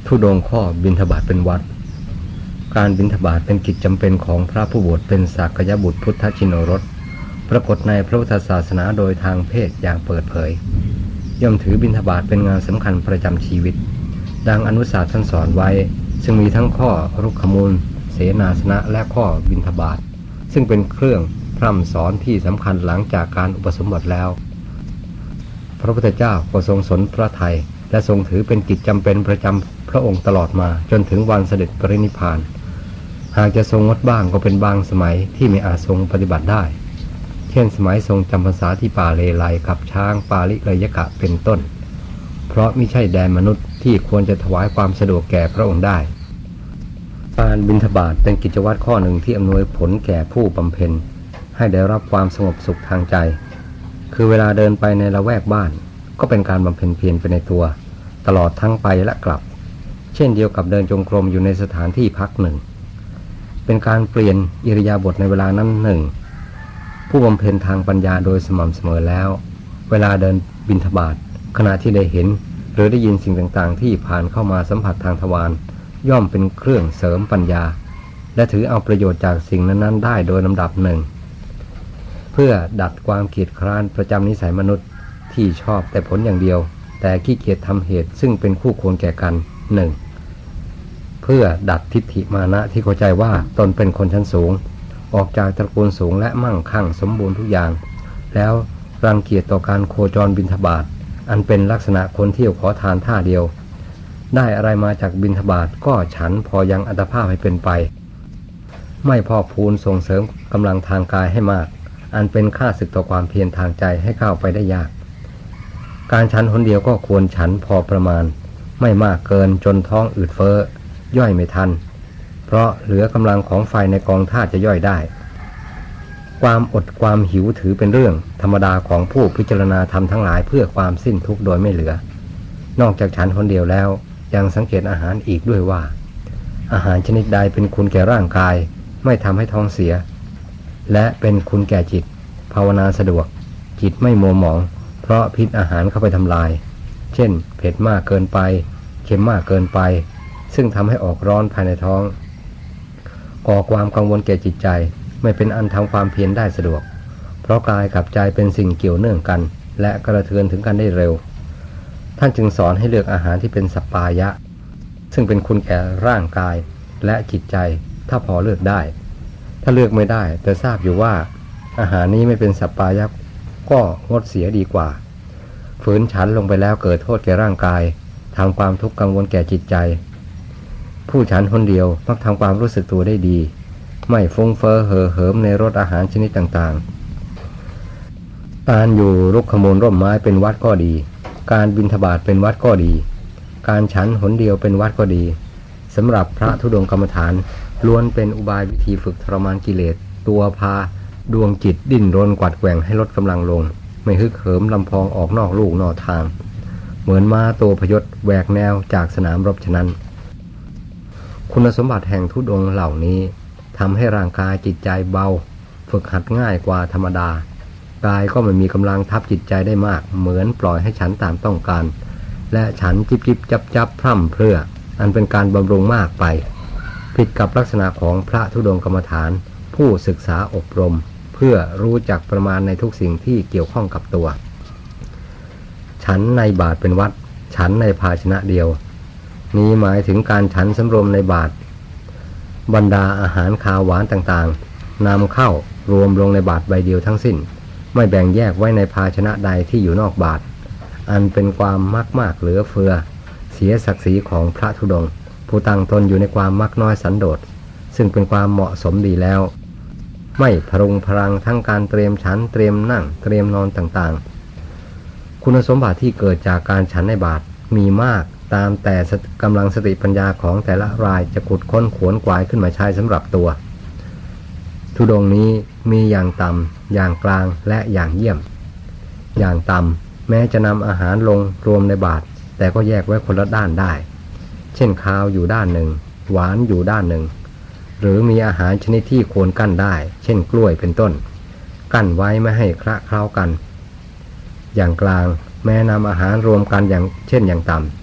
ธุดงค์ข้อบิณฑบาตเป็นวัดการบิณฑบาตเป็นกิจจำเป็นของพระผู้บวชเป็นสากยบุตรพุทธชินโนรสปรากฏในพระพุทธศาสนาโดยทางเพศอย่างเปิดเผยย่อมถือบิณฑบาตเป็นงานสำคัญประจำชีวิตดังอนุสาสน์ท่านสอนไว้ซึ่งมีทั้งข้อรุกขมูลเสนาสนะและข้อบิณฑบาตซึ่งเป็นเครื่องพร่ำสอนที่สำคัญหลังจากการอุปสมบทแล้วพระพุทธเจ้าก็ทรงสนพระทัยและทรงถือเป็นกิจจำเป็นประจำพระองค์ตลอดมาจนถึงวันเสด็จปรินิพพานหากจะทรงงดบ้างก็เป็นบางสมัยที่ไม่อาจทรงปฏิบัติได้เช่นสมัยทรงจำพรรษาที่ป่าเลไลขับช้างปาลิเลยกะเป็นต้นเพราะมิใช่แดนมนุษย์ที่ควรจะถวายความสะดวกแก่พระองค์ได้การบิณฑบาตเป็นกิจวัตรข้อหนึ่งที่อำนวยผลแก่ผู้บำเพ็ญให้ได้รับความสงบสุขทางใจคือเวลาเดินไปในละแวกบ้านก็เป็นการบำเพ็ญเพียรไปในตัวตลอดทั้งไปและกลับเช่นเดียวกับเดินจงกรมอยู่ในสถานที่พักหนึ่งเป็นการเปลี่ยนอิริยาบถในเวลานั้นหนึ่งผู้บำเพ็ญทางปัญญาโดยสม่ำเสมอแล้วเวลาเดินบิณฑบาตขณะที่ได้เห็นหรือได้ยินสิ่งต่างๆที่ผ่านเข้ามาสัมผัสทางทวารย่อมเป็นเครื่องเสริมปัญญาและถือเอาประโยชน์จากสิ่งนั้นๆได้โดยลำดับหนึ่งเพื่อดัดความเกียจคร้านประจำนิสัยมนุษย์ที่ชอบแต่ผลอย่างเดียวแต่ขี้เกียจทำเหตุซึ่งเป็นคู่ควรแก่กันหนึ่งเพื่อดัดทิฏฐิมานะที่เข้าใจว่าตนเป็นคนชั้นสูงออกจากตระกูลสูงและมั่งคั่งสมบูรณ์ทุกอย่างแล้วรังเกียจต่อการโคจรบิณฑบาตอันเป็นลักษณะคนเที่ยวขอทานท่าเดียวได้อะไรมาจากบิณฑบาตก็ฉันพอยังอัตภาพให้เป็นไปไม่พอพูนส่งเสริมกำลังทางกายให้มากอันเป็นค่าศึกต่อความเพียรทางใจให้ก้าวไปได้ยากการฉันหนเดียวก็ควรฉันพอประมาณไม่มากเกินจนท้องอืดเฟ้อย่อยไม่ทันเพราะเหลือกำลังของไฟในกองธาตุจะย่อยได้ความอดความหิวถือเป็นเรื่องธรรมดาของผู้พิจารณาธรรมทั้งหลายเพื่อความสิ้นทุกข์โดยไม่เหลือนอกจากฉันคนเดียวแล้วยังสังเกตอาหารอีกด้วยว่าอาหารชนิดใดเป็นคุณแก่ร่างกายไม่ทำให้ท้องเสียและเป็นคุณแก่จิตภาวนาสะดวกจิตไม่มัวหมองเพราะพิษอาหารเข้าไปทำลายเช่นเผ็ดมากเกินไปเค็มมากเกินไปซึ่งทำให้ออกร้อนภายในท้องก่อความกังวลแก่จิตใจไม่เป็นอันทำความเพียรได้สะดวกเพราะกายกับใจเป็นสิ่งเกี่ยวเนื่องกันและกระเทือนถึงกันได้เร็วท่านจึงสอนให้เลือกอาหารที่เป็นสัปปายะซึ่งเป็นคุณแก่ร่างกายและจิตใจถ้าพอเลือกได้ถ้าเลือกไม่ได้แต่ทราบอยู่ว่าอาหารนี้ไม่เป็นสัปปายะก็งดเสียดีกว่าฝืนฉันลงไปแล้วเกิดโทษแก่ร่างกายทำความทุกข์กังวลแก่จิตใจผู้ฉันคนเดียวมักทำความรู้สึกตัวได้ดีไม่ฟุ้งเฟ้อเห่อเหิมในรสอาหารชนิดต่างๆการอยู่รุกขมูลร่มไม้เป็นวัดก็ดีการบิณฑบาตเป็นวัดก็ดีการฉันหนเดียวเป็นวัดก็ดีสำหรับพระธุดงค์กรรมฐานล้วนเป็นอุบายวิธีฝึกทรมานกิเลสตัวพาดวงจิตดิ้นรนกวัดแกว่งให้ลดกำลังลงไม่ฮึกเหิมลำพองออกนอกลูกนอกทางเหมือนม้าตัวพยศแหวกแนวจากสนามรบฉะนั้นคุณสมบัติแห่งธุดงค์เหล่านี้ทำให้ร่างกายจิตใจเบาฝึกหัดง่ายกว่าธรรมดากายก็ไม่มีกำลังทับจิตใจได้มากเหมือนปล่อยให้ฉันตามต้องการและฉันจิบจิบจับจับพร่ำเพรื่ออันเป็นการบำรุงมากไปผิดกับลักษณะของพระธุดงค์กรรมฐานผู้ศึกษาอบรมเพื่อรู้จักประมาณในทุกสิ่งที่เกี่ยวข้องกับตัวฉันในบาตรเป็นวัดฉันในภาชนะเดียวนี้หมายถึงการฉันสำรวมในบาตรบรรดาอาหารคาวหวานต่างๆนำเข้ารวมลงในบาตรใบเดียวทั้งสิ้นไม่แบ่งแยกไว้ในภาชนะใดที่อยู่นอกบาตรอันเป็นความมากเหลือเฟือเสียศักดิ์ศรีของพระธุดงค์ผู้ตั้งตนอยู่ในความมักน้อยสันโดษซึ่งเป็นความเหมาะสมดีแล้วไม่พรุงพรังทั้งการเตรียมฉันเตรียมนั่งเตรียมนอนต่างๆคุณสมบัติที่เกิดจากการฉันในบาตรมีมากตามแต่กำลังสติปัญญาของแต่ละรายจะขุดค้นขวนขวายขึ้นมาใช้สำหรับตัวธุดงค์นี้มีอย่างต่ำอย่างกลางและอย่างเยี่ยมอย่างต่ำแม้จะนำอาหารลงรวมในบาตรแต่ก็แยกไว้คนละด้านได้เช่นข้าวอยู่ด้านหนึ่งหวานอยู่ด้านหนึ่งหรือมีอาหารชนิดที่ควรกั้นได้เช่นกล้วยเป็นต้นกั้นไว้ไม่ให้คละเคล้ากันอย่างกลางแม้นำอาหารรวมกันอย่างเช่นอย่างต่ำ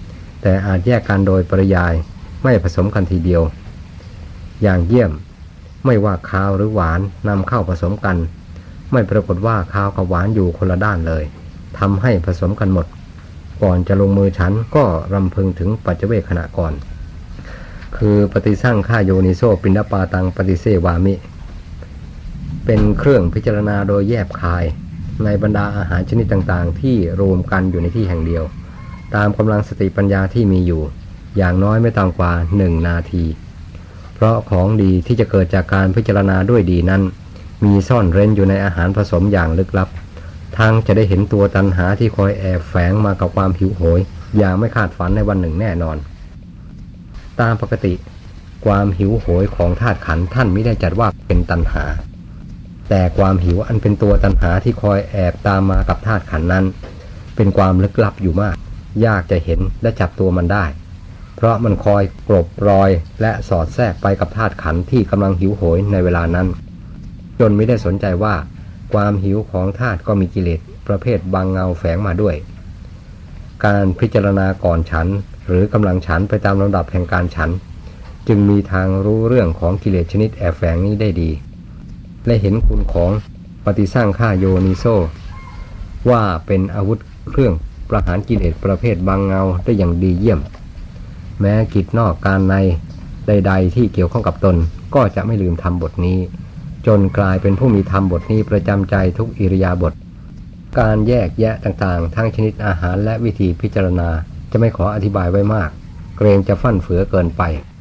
แต่อาจแยกกันโดยปริยายไม่ผสมกันทีเดียวอย่างเยี่ยมไม่ว่าคาวหรือหวานนำเข้าผสมกันไม่ปรากฏว่าคาวกับหวานอยู่คนละด้านเลยทำให้ผสมกันหมดก่อนจะลงมือฉันก็รำพึงถึงปัจเจเวคขณะก่อนคือปฏิสั่งฆ่าโยนิโสปิณฑปาตังปฏิเสวามิเป็นเครื่องพิจารณาโดยแยบคายในบรรดาอาหารชนิดต่างๆที่รวมกันอยู่ในที่แห่งเดียวตามกำลังสติปัญญาที่มีอยู่อย่างน้อยไม่ต่ำกว่า1 นาทีเพราะของดีที่จะเกิดจากการพิจารณาด้วยดีนั้นมีซ่อนเร้นอยู่ในอาหารผสมอย่างลึกลับทั้งจะได้เห็นตัวตัณหาที่คอยแอบแฝงมากับความหิวโหยอย่างไม่คาดฝันในวันหนึ่งแน่นอนตามปกติความหิวโหยของธาตุขันธ์ท่านไม่ได้จัดว่าเป็นตัณหาแต่ความหิวอันเป็นตัวตัณหาที่คอยแอบตามมากับธาตุขันธ์นั้นเป็นความลึกลับอยู่มากยากจะเห็นและจับตัวมันได้เพราะมันคอยกลบรอยและสอดแทรกไปกับธาตุขันธ์ที่กำลังหิวโหยในเวลานั้นจนไม่ได้สนใจว่าความหิวของธาตุก็มีกิเลสประเภทบางเงาแฝงมาด้วยการพิจารณาก่อนฉันหรือกำลังฉันไปตามลำดับแห่งการฉันจึงมีทางรู้เรื่องของกิเลสชนิดแอบแฝงนี้ได้ดีและเห็นคุณของปฏิสั่งฆ่าโยนิโสว่าเป็นอาวุธเครื่องประหารกิเลสประเภทบางเงาได้อย่างดีเยี่ยมแม้กิจนอกการในใดๆที่เกี่ยวข้องกับตนก็จะไม่ลืมทำบทนี้จนกลายเป็นผู้มีธรรมบทนี้ประจำใจทุกอิริยาบถการแยกแยะต่างๆทั้งชนิดอาหารและวิธีพิจารณาจะไม่ขออธิบายไว้มากเกรงจะฟั่นเฟือเกินไป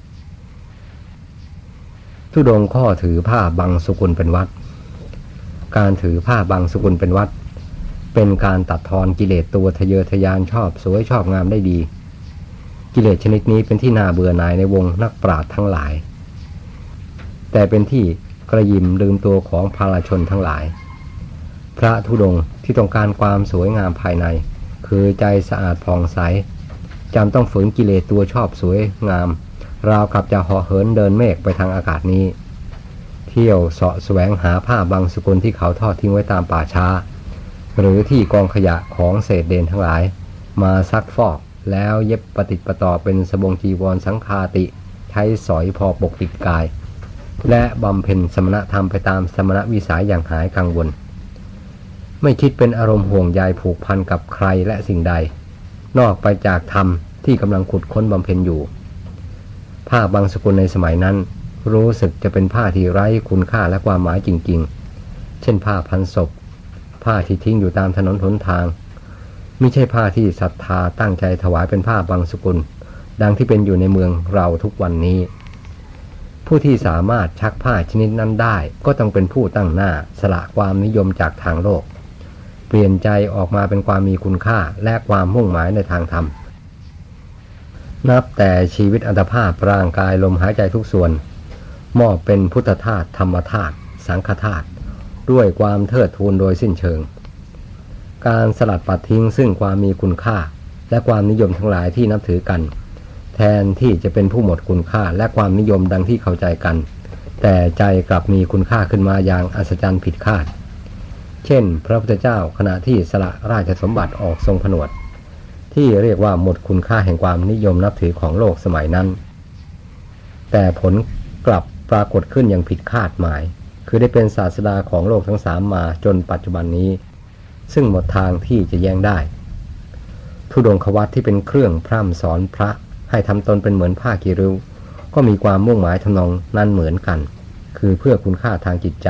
ธุดงค์ข้อถือผ้าบังสุกุลเป็นวัดการถือผ้าบังสุกุลเป็นวัดเป็นการตัดทอนกิเลสตัวทะเยอทะยานชอบสวยชอบงามได้ดีกิเลสชนิดนี้เป็นที่น่าเบื่อหน่ายในวงนักปราชญ์ทั้งหลายแต่เป็นที่กระยิมลืมตัวของภาลชนทั้งหลายพระธุดงค์ที่ต้องการความสวยงามภายในคือใจสะอาดผ่องใสจำต้องฝืนกิเลสตัวชอบสวยงามราวกับจะห่อเหินเดินเมฆไปทางอากาศนี้เที่ยวเสาะแสวงหาผ้าบางสกุลที่เขาทอดทิ้งไว้ตามป่าช้าหรือที่กองขยะของเศษเดนทั้งหลายมาซักฟอกแล้วเย็บปฏิปต่อเป็นสบงจีวรสังฆาติใช้สอยพอปกปิดกายและบำเพ็ญสมณธรรมไปตามสมณวิสัยอย่างหายกังวลไม่คิดเป็นอารมณ์ห่วงใยผูกพันกับใครและสิ่งใดนอกไปจากธรรมที่กำลังขุดค้นบำเพ็ญอยู่ผ้าบางสกุลในสมัยนั้นรู้สึกจะเป็นผ้าที่ไร้คุณค่าและความหมายจริงๆเช่นผ้าพันศพผ้าที่ทิ้งอยู่ตามถนนหนทางไม่ใช่ผ้าที่ศรัทธาตั้งใจถวายเป็นผ้าบางสกุลดังที่เป็นอยู่ในเมืองเราทุกวันนี้ผู้ที่สามารถชักผ้าชนิดนั้นได้ก็ต้องเป็นผู้ตั้งหน้าสละความนิยมจากทางโลกเปลี่ยนใจออกมาเป็นความมีคุณค่าและความมุ่งหมายในทางธรรมนับแต่ชีวิตอัตภาพร่างกายลมหายใจทุกส่วนมอบเป็นพุทธธาตุธรรมธาตุสังฆธาตุด้วยความเทิดทูนโดยสิ้นเชิงการสลัดปัดทิ้งซึ่งความมีคุณค่าและความนิยมทั้งหลายที่นับถือกันแทนที่จะเป็นผู้หมดคุณค่าและความนิยมดังที่เข้าใจกันแต่ใจกลับมีคุณค่าขึ้นมาอย่างอัศจรรย์ผิดคาดเช่นพระพุทธเจ้าขณะที่สละราชสมบัติออกทรงผนวดที่เรียกว่าหมดคุณค่าแห่งความนิยมนับถือของโลกสมัยนั้นแต่ผลกลับปรากฏขึ้นอย่างผิดคาดหมายคือได้เป็นศาสดาของโลกทั้งสามมาจนปัจจุบันนี้ซึ่งหมดทางที่จะแย้งได้ธุดงควัตรที่เป็นเครื่องพร่ำสอนพระให้ทำตนเป็นเหมือนผ้ากีริ้วก็มีความมุ่งหมายทำนองนั้นเหมือนกันคือเพื่อคุณค่าทางจิตใจ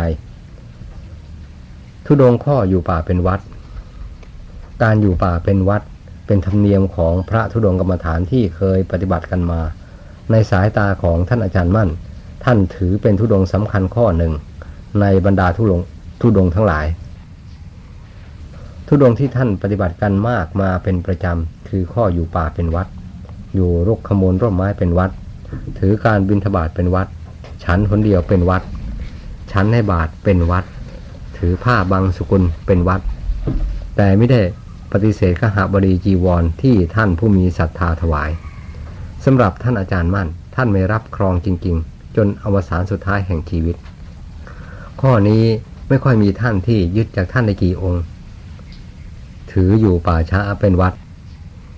ธุดงข้ออยู่ป่าเป็นวัดการอยู่ป่าเป็นวัดเป็นธรรมเนียมของพระธุดงกรรมฐานที่เคยปฏิบัติกันมาในสายตาของท่านอาจารย์มั่นท่านถือเป็นธุดงสำคัญข้อหนึ่งในบรรดาธุดงทั้งหลายธุดงที่ท่านปฏิบัติกันมากมาเป็นประจำคือข้ออยู่ป่าเป็นวัดอยู่รกขมูลร่มไม้เป็นวัดถือการบิณฑบาตเป็นวัดฉันหนเดียวเป็นวัดฉันให้บาตรเป็นวัดถือผ้าบางสกุลเป็นวัดแต่ไม่ได้ปฏิเสธขหบดีจีวรที่ท่านผู้มีศรัทธาถวายสำหรับท่านอาจารย์มั่นท่านไม่รับครองจริงๆจนอวสานสุดท้ายแห่งชีวิตข้อนี้ไม่ค่อยมีท่านที่ยึดจากท่านในกี่องค์ถืออยู่ป่าช้าเป็นวัด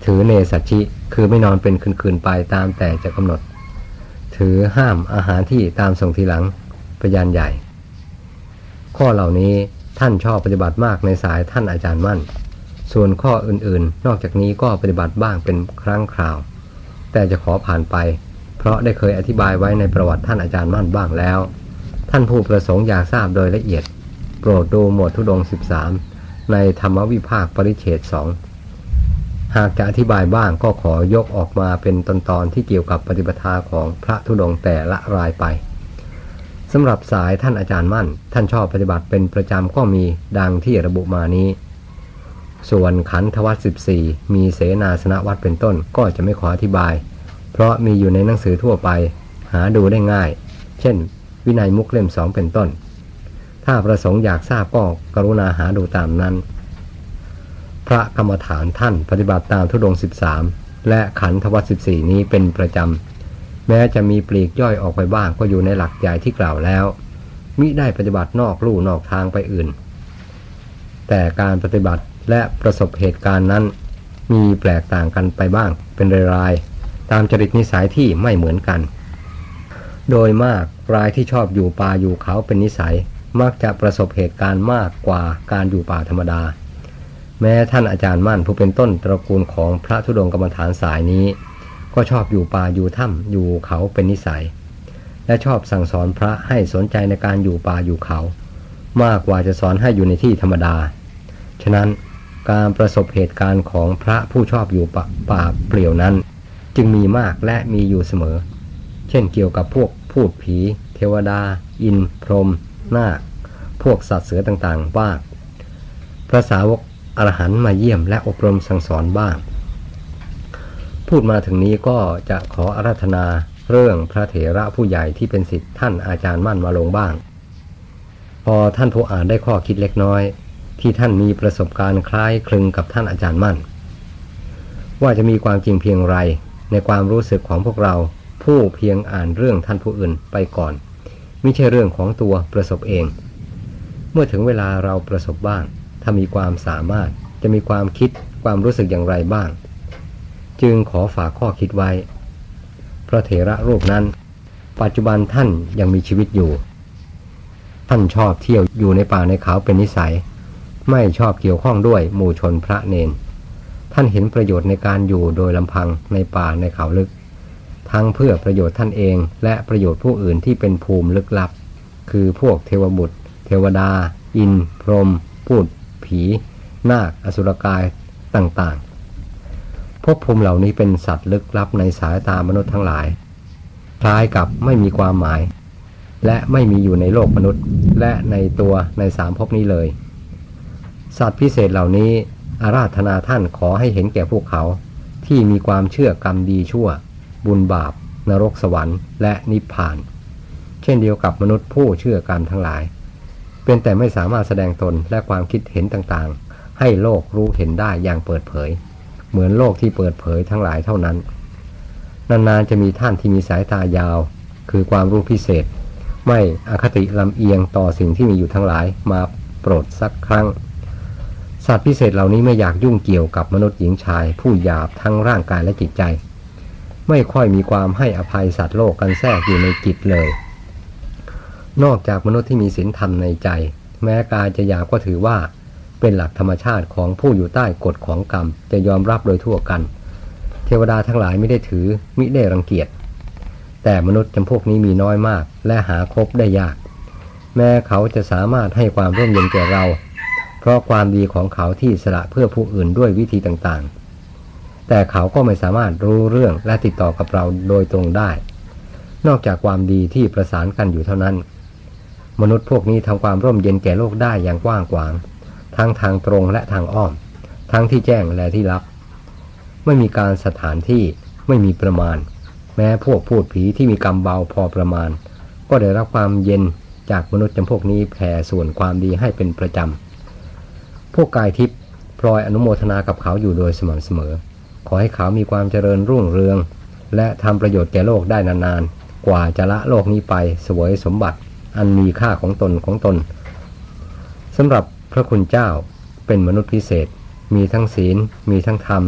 ถือเนสัชชิคือไม่นอนเป็นคืนๆไปตามแต่จะกำหนดถือห้ามอาหารที่ตามส่งทีหลังปยานใหญ่ข้อเหล่านี้ท่านชอบปฏิบัติมากในสายท่านอาจารย์มั่นส่วนข้ออื่นๆนอกจากนี้ก็ปฏิบัติบ้างเป็นครั้งคราวแต่จะขอผ่านไปเพราะได้เคยอธิบายไว้ในประวัติท่านอาจารย์มั่นบ้างแล้วท่านผู้ประสงค์อยากทราบโดยละเอียดโปรดดูหมวดธุดงค์13ในธรรมวิภาคปริเฉด2หากจะอธิบายบ้างก็ขอยกออกมาเป็นตอนๆที่เกี่ยวกับปฏิปทาของพระธุดงค์แต่ละรายไปสำหรับสายท่านอาจารย์มั่นท่านชอบปฏิบัติเป็นประจำก็มีดังที่ระบุมานี้ส่วนขันธวัตร14มีเสนาสนวัตรเป็นต้นก็จะไม่ขออธิบายเพราะมีอยู่ในหนังสือทั่วไปหาดูได้ง่ายเช่นวินัยมุขเล่ม2เป็นต้นถ้าประสงค์อยากทราบก็กรุณาหาดูตามนั้นพระกรรมฐานท่านปฏิบัติตามธุดงค์13และขันธวัตร14นี้เป็นประจำแม้จะมีปลีกย่อยออกไปบ้างก็อยู่ในหลักใหญ่ที่กล่าวแล้วมิได้ปฏิบัตินอกลู่นอกทางไปอื่นแต่การปฏิบัติและประสบเหตุการณ์นั้นมีแปลกต่างกันไปบ้างเป็นรายๆตามจริตนิสัยที่ไม่เหมือนกันโดยมากรายที่ชอบอยู่ป่าอยู่เขาเป็นนิสัยมักจะประสบเหตุการณ์มากกว่าการอยู่ป่าธรรมดาแม้ท่านอาจารย์มั่นผู้เป็นต้นตระกูลของพระธุดงค์กรรมฐานสายนี้ก็ชอบอยู่ป่าอยู่ถ้ำอยู่เขาเป็นนิสัยและชอบสั่งสอนพระให้สนใจในการอยู่ป่าอยู่เขามากกว่าจะสอนให้อยู่ในที่ธรรมดาฉะนั้นการประสบเหตุการณ์ของพระผู้ชอบอยู่ป่าเปลี่ยวนั้นจึงมีมากและมีอยู่เสมอเช่นเกี่ยวกับพวกพูดผีเทวดาอินทร์พรหมนาคพวกสัตว์เสือต่างๆบ้างพระสาวกอรหันต์มาเยี่ยมและอบรมสั่งสอนบ้างพูดมาถึงนี้ก็จะขออาราธนาเรื่องพระเถระผู้ใหญ่ที่เป็นศิษย์ท่านอาจารย์มั่นมาลงบ้างพอท่านผู้อ่านได้ข้อคิดเล็กน้อยที่ท่านมีประสบการณ์คล้ายคลึงกับท่านอาจารย์มั่นว่าจะมีความจริงเพียงไรในความรู้สึกของพวกเราผู้เพียงอ่านเรื่องท่านผู้อื่นไปก่อนไม่ใช่เรื่องของตัวประสบเองเมื่อถึงเวลาเราประสบบ้างถ้ามีความสามารถจะมีความคิดความรู้สึกอย่างไรบ้างจึงขอฝากข้อคิดไว้พระเถระรูปนั้นปัจจุบันท่านยังมีชีวิตอยู่ท่านชอบเที่ยวอยู่ในป่าในเขาเป็นนิสัยไม่ชอบเกี่ยวข้องด้วยหมู่ชนพระเนนท่านเห็นประโยชน์ในการอยู่โดยลำพังในป่าในเขาลึกทั้งเพื่อประโยชน์ท่านเองและประโยชน์ผู้อื่นที่เป็นภูมิลึกลับคือพวกเทวบุตรเทวดาอินทร์พรหมพูดผีนาคอสุรกายต่างๆภพภูมิเหล่านี้เป็นสัตว์ลึกลับในสายตามนุษย์ทั้งหลายคล้ายกับไม่มีความหมายและไม่มีอยู่ในโลกมนุษย์และในตัวในสามภพนี้เลยสัตว์พิเศษเหล่านี้อาราธนาท่านขอให้เห็นแก่พวกเขาที่มีความเชื่อกรรมดีชั่วบุญบาปนรกสวรรค์และนิพพานเช่นเดียวกับมนุษย์ผู้เชื่อกรรมทั้งหลายเป็นแต่ไม่สามารถแสดงตนและความคิดเห็นต่างๆให้โลกรู้เห็นได้อย่างเปิดเผยเหมือนโลกที่เปิดเผยทั้งหลายเท่านั้นนานๆจะมีท่านที่มีสายตายาวคือความรู้พิเศษไม่อคติลำเอียงต่อสิ่งที่มีอยู่ทั้งหลายมาโปรดสักครั้งสัตว์พิเศษเหล่านี้ไม่อยากยุ่งเกี่ยวกับมนุษย์หญิงชายผู้หยาบทั้งร่างกายและจิตใจไม่ค่อยมีความให้อภัยสัตว์โลกกันแทรกอยู่ในจิตเลยนอกจากมนุษย์ที่มีศีลธรรมในใจแม้กายจะหยาบก็ถือว่าเป็นหลักธรรมชาติของผู้อยู่ใต้กฎของกรรมจะยอมรับโดยทั่วกันเทวดาทั้งหลายไม่ได้ถือมิได้รังเกียจแต่มนุษย์จำพวกนี้มีน้อยมากและหาคบได้ยากแม้เขาจะสามารถให้ความร่มเย็นแก่เราเพราะความดีของเขาที่สละเพื่อผู้อื่นด้วยวิธีต่างๆแต่เขาก็ไม่สามารถรู้เรื่องและติดต่อกับเราโดยตรงได้นอกจากความดีที่ประสานกันอยู่เท่านั้นมนุษย์พวกนี้ทำความร่มเย็นแก่โลกได้อย่างกว้างขวางทั้งทางตรงและทางอ้อมทั้งที่แจ้งและที่ลับไม่มีการสถานที่ไม่มีประมาณแม้พวกพูดผีที่มีกรรมเบาพอประมาณก็ได้รับความเย็นจากมนุษย์จำพวกนี้แผ่ส่วนความดีให้เป็นประจำพวกกายทิพย์พลอยอนุโมทนากับเขาอยู่โดยสม่ำเสมอขอให้เขามีความเจริญรุ่งเรืองและทำประโยชน์แก่โลกได้นานๆกว่าจะละโลกนี้ไปเสวยสมบัติอันมีค่าของตนสำหรับพระคุณเจ้าเป็นมนุษย์พิเศษมีทั้งศีลมีทั้งธรรม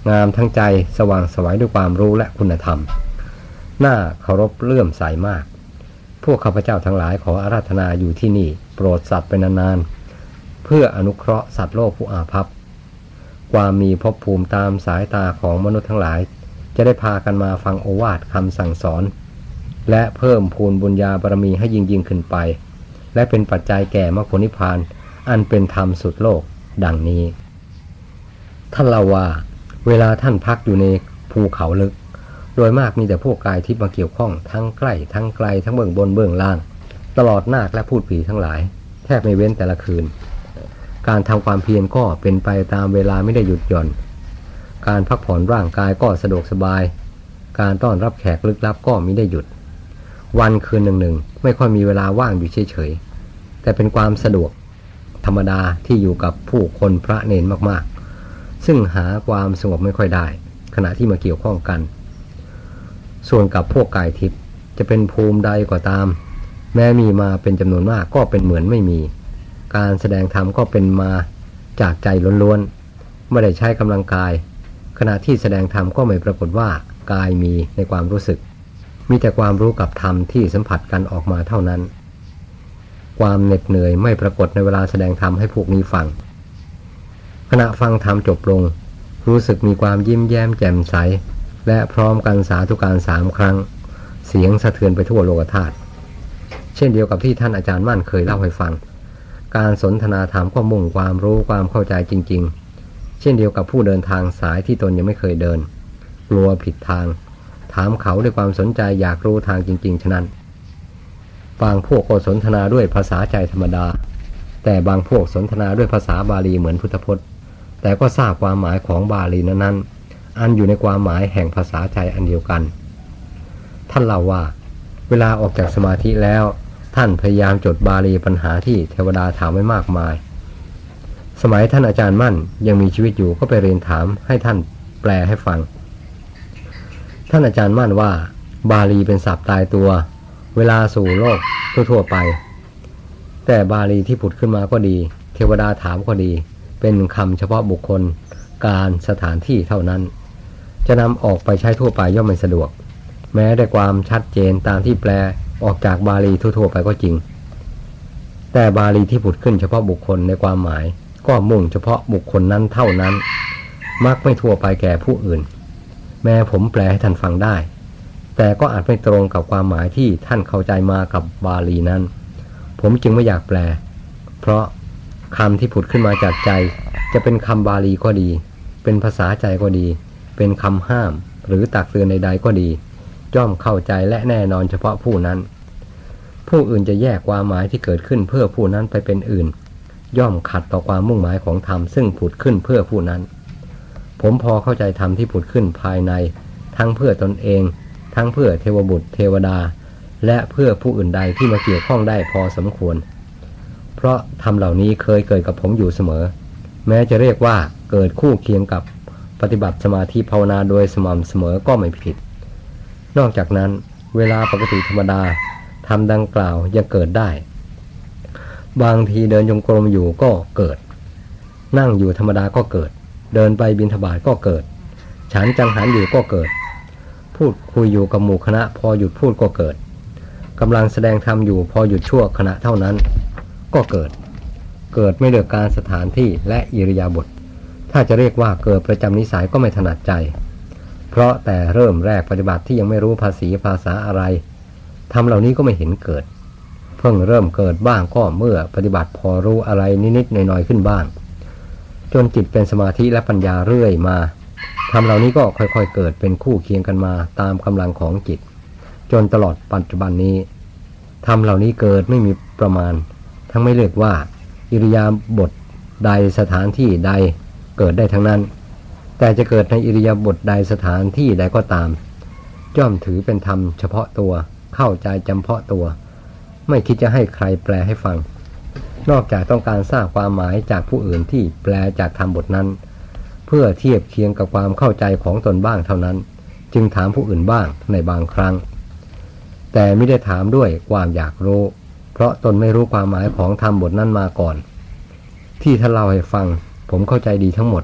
งามทั้งใจสว่างไสวด้วยความรู้และคุณธรรมน่าเคารพเลื่อมใสมากพวกข้าพเจ้าทั้งหลายขออาราธนาอยู่ที่นี่โปรดสัตว์เป็นนานๆเพื่ออนุเคราะห์สัตว์โลกผู้อาภัพความมีภพภูมิตามสายตาของมนุษย์ทั้งหลายจะได้พากันมาฟังโอวาทคำสั่งสอนและเพิ่มพูนบุญญาบารมีให้ยิ่งขึ้นไปและเป็นปัจจัยแก่มรรคผลนิพพานอันเป็นธรรมสุดโลกดังนี้ท่านเล่าว่าเวลาท่านพักอยู่ในภูเขาลึกโดยมากมีแต่พวกกายทิพย์มาเกี่ยวข้องทั้งใกล้ทั้งไกลทั้งเบื้องบนเบื้องล่างตลอดนาคและพูดผีทั้งหลายแทบไม่เว้นแต่ละคืนการทำความเพียรก็เป็นไปตามเวลาไม่ได้หยุดหย่อนการพักผ่อนร่างกายก็สะดวกสบายการต้อนรับแขกลึกลับก็มิได้หยุดวันคืนหนึ่งไม่ค่อยมีเวลาว่างอยู่เฉยๆแต่เป็นความสะดวกธรรมดาที่อยู่กับผู้คนพระเนรมากๆซึ่งหาความสงบไม่ค่อยได้ขณะที่มาเกี่ยวข้องกันส่วนกับพวกกายทิพย์จะเป็นภูมิใดก็ตามแม้มีมาเป็นจำนวนมากก็เป็นเหมือนไม่มีการแสดงธรรมก็เป็นมาจากใจล้วนๆไม่ได้ใช้กำลังกายขณะที่แสดงธรรมก็ไม่ปรากฏว่ากายมีในความรู้สึกมีแต่ความรู้กับธรรมที่สัมผัสกันออกมาเท่านั้นความเหน็ดเหนื่อยไม่ปรากฏในเวลาแสดงธรรมให้พวกนี้ฟังขณะฟังธรรมจบลงรู้สึกมีความยิ้มแย้มแจ่มใสและพร้อมกันสาธุการ3 ครั้งเสียงสะเทือนไปทั่วโลกธาตุเช่นเดียวกับที่ท่านอาจารย์มั่นเคยเล่าให้ฟังการสนทนาธรรมก็มุ่งความรู้ความเข้าใจจริงๆเช่นเดียวกับผู้เดินทางสายที่ตนยังไม่เคยเดินกลัวผิดทางถามเขาด้วยความสนใจอยากรู้ทางจริงๆฉะนั้นบางพวกก็สนทนาด้วยภาษาใจธรรมดาแต่บางพวกสนทนาด้วยภาษาบาลีเหมือนพุทธพจน์แต่ก็ทราบความหมายของบาลีนั้นๆอันอยู่ในความหมายแห่งภาษาใจอันเดียวกันท่านเล่าว่าเวลาออกจากสมาธิแล้วท่านพยายามจดบาลีปัญหาที่เทวดาถามไว้มากมายสมัยท่านอาจารย์มั่นยังมีชีวิตอยู่ก็ไปเรียนถามให้ท่านแปลให้ฟังท่านอาจารย์มั่นว่าบาลีเป็นศัพท์ตายตัวเวลาสู่โลกทั่วๆไปแต่บาลีที่ผุดขึ้นมาก็ดีเทวดาถามก็ดีเป็นคำเฉพาะบุคคลการสถานที่เท่านั้นจะนำออกไปใช้ทั่วไปย่อมไม่สะดวกแม้ได้ความชัดเจนตามที่แปลออกจากบาลีทั่วๆไปก็จริงแต่บาลีที่ผุดขึ้นเฉพาะบุคคลในความหมายก็มุ่งเฉพาะบุคคลนั้นเท่านั้นมักไม่ทั่วไปแก่ผู้อื่นแม้ผมแปลให้ท่านฟังได้แต่ก็อาจไม่ตรงกับความหมายที่ท่านเข้าใจมากับบาลีนั้นผมจึงไม่อยากแปลเพราะคำที่ผุดขึ้นมาจากใจจะเป็นคำบาลีก็ดีเป็นภาษาใจก็ดีเป็นคำห้ามหรือตักเตือนใดๆก็ดีย่อมเข้าใจและแน่นอนเฉพาะผู้นั้นผู้อื่นจะแยกความหมายที่เกิดขึ้นเพื่อผู้นั้นไปเป็นอื่นย่อมขัดต่อความมุ่งหมายของธรรมซึ่งผุดขึ้นเพื่อผู้นั้นผมพอเข้าใจธรรมที่ผุดขึ้นภายในทั้งเพื่อตนเองทั้งเพื่อเทวบุตรเทวดาและเพื่อผู้อื่นใดที่มาเกี่ยวข้องได้พอสมควรเพราะธรรมเหล่านี้เคยเกิดกับผมอยู่เสมอแม้จะเรียกว่าเกิดคู่เคียงกับปฏิบัติสมาธิภาวนาโดยสม่ำเสมอก็ไม่ผิดนอกจากนั้นเวลาปกติธรรมดาธรรมดังกล่าวยังเกิดได้บางทีเดินจงกรมอยู่ก็เกิดนั่งอยู่ธรรมดาก็เกิดเดินไปบิณฑบาตก็เกิดฉันจังหันอยู่ก็เกิดพูดคุยอยู่กับหมู่คณะพอหยุดพูดก็เกิดกำลังแสดงธรรมอยู่พอหยุดชั่วขณะเท่านั้นก็เกิดไม่เลือกการสถานที่และอิริยาบถถ้าจะเรียกว่าเกิดประจำนิสัยก็ไม่ถนัดใจเพราะแต่เริ่มแรกปฏิบัติที่ยังไม่รู้ภาษาอะไรธรรมเหล่านี้ก็ไม่เห็นเกิดเพิ่งเริ่มเกิดบ้างก็เมื่อปฏิบัติพอรู้อะไรนิดๆหน่อยๆขึ้นบ้างจนจิตเป็นสมาธิและปัญญาเรื่อยมาธรรมเหล่านี้ก็ค่อยๆเกิดเป็นคู่เคียงกันมาตามกำลังของจิตจนตลอดปัจจุบันนี้ธรรมเหล่านี้เกิดไม่มีประมาณทั้งไม่เลือกว่าอิริยาบถใดสถานที่ใดเกิดได้ทั้งนั้นแต่จะเกิดในอิริยาบถใดสถานที่ใดก็ตามย่อมถือเป็นธรรมเฉพาะตัวเข้าใจจำเพาะตัวไม่คิดจะให้ใครแปลให้ฟังนอกจากต้องการทราบความหมายจากผู้อื่นที่แปลจากธรรมบทนั้นเพื่อเทียบเคียงกับความเข้าใจของตนบ้างเท่านั้นจึงถามผู้อื่นบ้างในบางครั้งแต่ไม่ได้ถามด้วยความอยากรู้เพราะตนไม่รู้ความหมายของธรรมบทนั้นมาก่อนที่ท่านเล่าให้ฟังผมเข้าใจดีทั้งหมด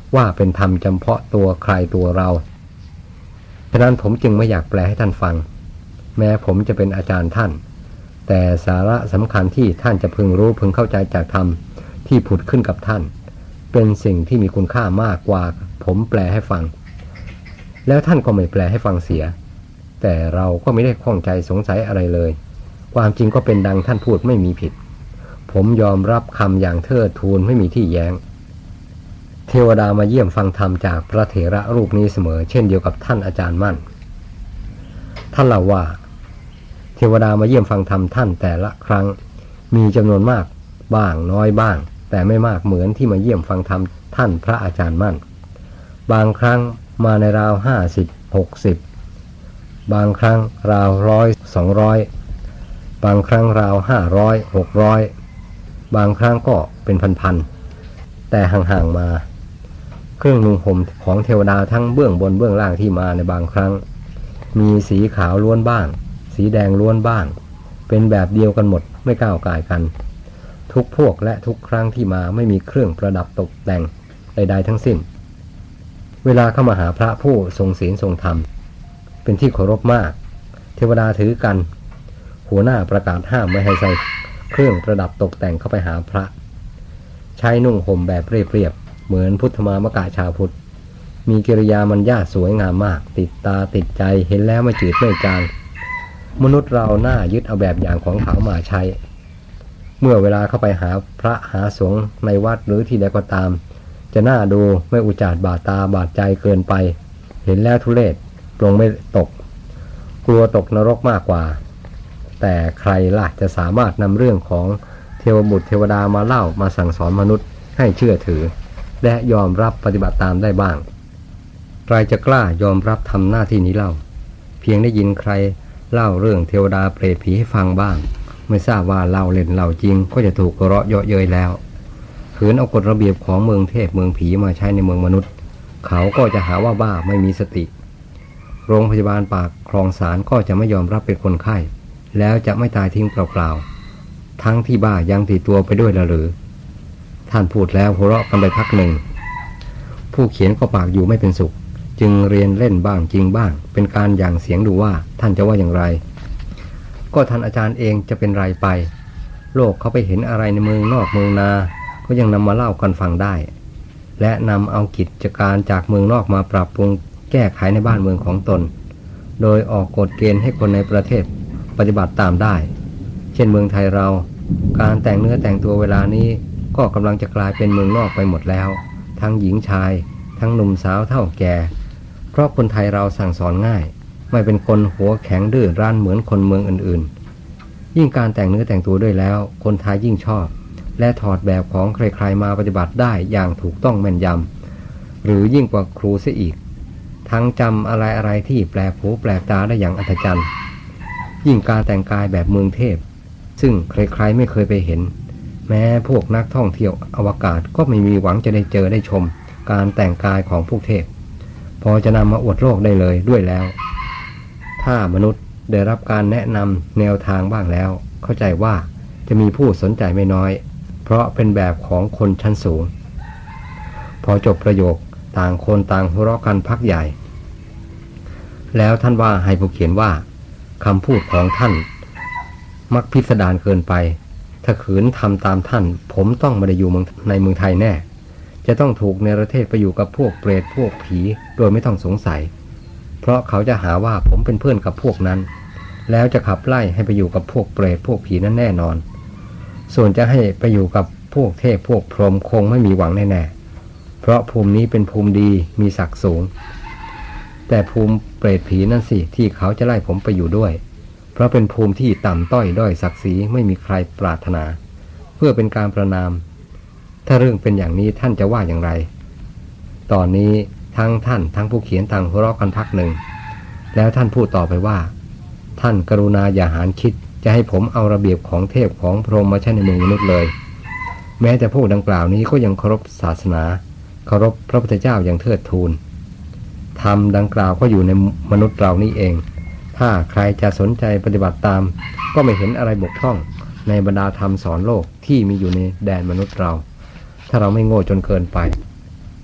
ว่าเป็นธรรมจำเพาะตัวใครตัวเราฉะนั้นผมจึงไม่อยากแปลให้ท่านฟังแม้ผมจะเป็นอาจารย์ท่านแต่สาระสำคัญที่ท่านจะพึงรู้พึงเข้าใจจากธรรมที่ผุดขึ้นกับท่านเป็นสิ่งที่มีคุณค่ามากกว่าผมแปลให้ฟังแล้วท่านก็ไม่แปลให้ฟังเสียแต่เราก็ไม่ได้ข้องใจสงสัยอะไรเลยความจริงก็เป็นดังท่านพูดไม่มีผิดผมยอมรับคำอย่างเทิดทูนไม่มีที่แย้งเทวดามาเยี่ยมฟังธรรมจากพระเถระรูปนี้เสมอเช่นเดียวกับท่านอาจารย์มั่นท่านเล่าว่าเทวดามาเยี่ยมฟังธรรมท่านแต่ละครั้งมีจำนวนมากบ้างน้อยบ้างแต่ไม่มากเหมือนที่มาเยี่ยมฟังธรรมท่านพระอาจารย์มั่นบางครั้งมาในราว50-60บางครั้งราว100-200บางครั้งราว500-600บางครั้งก็เป็นพันๆแต่ห่างๆมาเครื่องนุ่งห่มของเทวดาทั้งเบื้องบนเบื้องล่างที่มาในบางครั้งมีสีขาวล้วนบ้างสีแดงล้วนบ้างเป็นแบบเดียวกันหมดไม่ก้าวก่ายกันทุกพวกและทุกครั้งที่มาไม่มีเครื่องประดับตกแต่งใดๆทั้งสิ้นเวลาเข้ามาหาพระผู้ทรงศีลทรงธรรมเป็นที่เคารพมากเทวดาถือกันหัวหน้าประกาศห้ามไม่ให้ใส่เครื่องประดับตกแต่งเข้าไปหาพระใช้นุ่งห่มแบบเรียบๆเหมือนพุทธมามกะชาวพุทธมีกิริยามัญญาสวยงามมากติดตาติดใจเห็นแล้วไม่จืดไม่จางมนุษย์เราหน้ายึดเอาแบบอย่างของเขามาใช้เมื่อเวลาเข้าไปหาพระหาสงฆ์ในวัดหรือที่ใดก็ตามจะน่าดูไม่อุจาดบาดตาบาดใจเกินไปเห็นแล้วทุเรศปลงไม่ตกกลัวตกนรกมากกว่าแต่ใครล่ะจะสามารถนำเรื่องของเทวบุตรเทวดามาเล่ามาสั่งสอนมนุษย์ให้เชื่อถือและยอมรับปฏิบัติตามได้บ้างใครจะกล้ายอมรับทำหน้าที่นี้เล่าเพียงได้ยินใครเล่าเรื่องเทวดาเปรตผีให้ฟังบ้างไม่ทราบว่าเล่าเล่นเล่าจริงก็จะถูกกระเยาะเย้ยแล้วขืนเอากฎระเบียบของเมืองเทพเมืองผีมาใช้ในเมืองมนุษย์เขาก็จะหาว่าบ้าไม่มีสติโรงพยาบาลปากคลองสารก็จะไม่ยอมรับเป็นคนไข้แล้วจะไม่ตายทิ้งเปล่าๆทั้งที่บ้ายังติดตัวไปด้วยละหรือท่านพูดแล้วหัวเราะกันไปพักหนึ่งผู้เขียนก็ปากอยู่ไม่เป็นสุขจึงเรียนเล่นบ้างจริงบ้างเป็นการหยั่งเสียงดูว่าท่านจะว่าอย่างไรก็ท่านอาจารย์เองจะเป็นไรไปโลกเขาไปเห็นอะไรในเมืองนอกเมืองนาก็ยังนำมาเล่ากันฟังได้และนำเอากิจการจากเมืองนอกมาปรับปรุงแก้ไขในบ้านเมืองของตนโดยออกกฎเกณฑ์ให้คนในประเทศปฏิบัติตามได้เช่นเมืองไทยเราการแต่งเนื้อแต่งตัวเวลานี้ก็กำลังจะกลายเป็นเมืองนอกไปหมดแล้วทั้งหญิงชายทั้งหนุ่มสาวเท่าแก่เพราะคนไทยเราสั่งสอนง่ายไม่เป็นคนหัวแข็งดื้อรั้นเหมือนคนเมืองอื่นๆยิ่งการแต่งเนื้อแต่งตัวด้วยแล้วคนไทยยิ่งชอบและถอดแบบของใครๆมาปฏิบัติได้อย่างถูกต้องแม่นยำหรือยิ่งกว่าครูเสียอีกทั้งจำอะไรๆที่แปลกหูแปลกตาได้อย่างอัศจรรย์ยิ่งการแต่งกายแบบเมืองเทพซึ่งใครๆไม่เคยไปเห็นแม้พวกนักท่องเที่ยวอวกาศก็ไม่มีหวังจะได้เจอได้ชมการแต่งกายของพวกเทพพอจะนำมาอวดโลกได้เลยด้วยแล้วถ้ามนุษย์ได้รับการแนะนำแนวทางบ้างแล้วเข้าใจว่าจะมีผู้สนใจไม่น้อยเพราะเป็นแบบของคนชั้นสูงพอจบประโยคต่างคนต่างหัวเราะกันพักใหญ่แล้วท่านว่าให้ผู้เขียนว่าคำพูดของท่านมักพิสดารเกินไปถ้าขืนทำตามท่านผมต้องไม่ได้อยู่ในเมืองไทยแน่จะต้องถูกในประเทศไปอยู่กับพวกเปรตพวกผีโดยไม่ต้องสงสัยเพราะเขาจะหาว่าผมเป็นเพื่อนกับพวกนั้นแล้วจะขับไล่ให้ไปอยู่กับพวกเปรตพวกผีนั้นแน่นอนส่วนจะให้ไปอยู่กับพวกเทพพวกพรหมคงไม่มีหวังแน่ๆเพราะภูมินี้เป็นภูมิดีมีศักดิ์สูงแต่ภูมิเปรตผีนั่นสิที่เขาจะไล่ผมไปอยู่ด้วยเพราะเป็นภูมิที่ต่ำต้อยด้อยศักดิ์ศรีไม่มีใครปรารถนาเพื่อเป็นการประณามถ้าเรื่องเป็นอย่างนี้ท่านจะว่าอย่างไรตอนนี้ทั้งท่านทั้งผู้เขียนต่างหัวเราะกันพักหนึ่งแล้วท่านพูดต่อไปว่าท่านกรุณาอย่าหาคิดจะให้ผมเอาระเบียบของเทพของพรหมมาใช้ในเมืองมนุษย์เลยแม้แต่พวกดังกล่าวนี้ก็ยังเคารพศาสนาเคารพพระพุทธเจ้าอย่างเทิดทูนธรรมดังกล่าวก็อยู่ในมนุษย์เรานี่เองถ้าใครจะสนใจปฏิบัติตามก็ไม่เห็นอะไรบกพร่องในบรรดาธรรมสอนโลกที่มีอยู่ในแดนมนุษย์เราถ้าเราไม่โง่จนเกินไป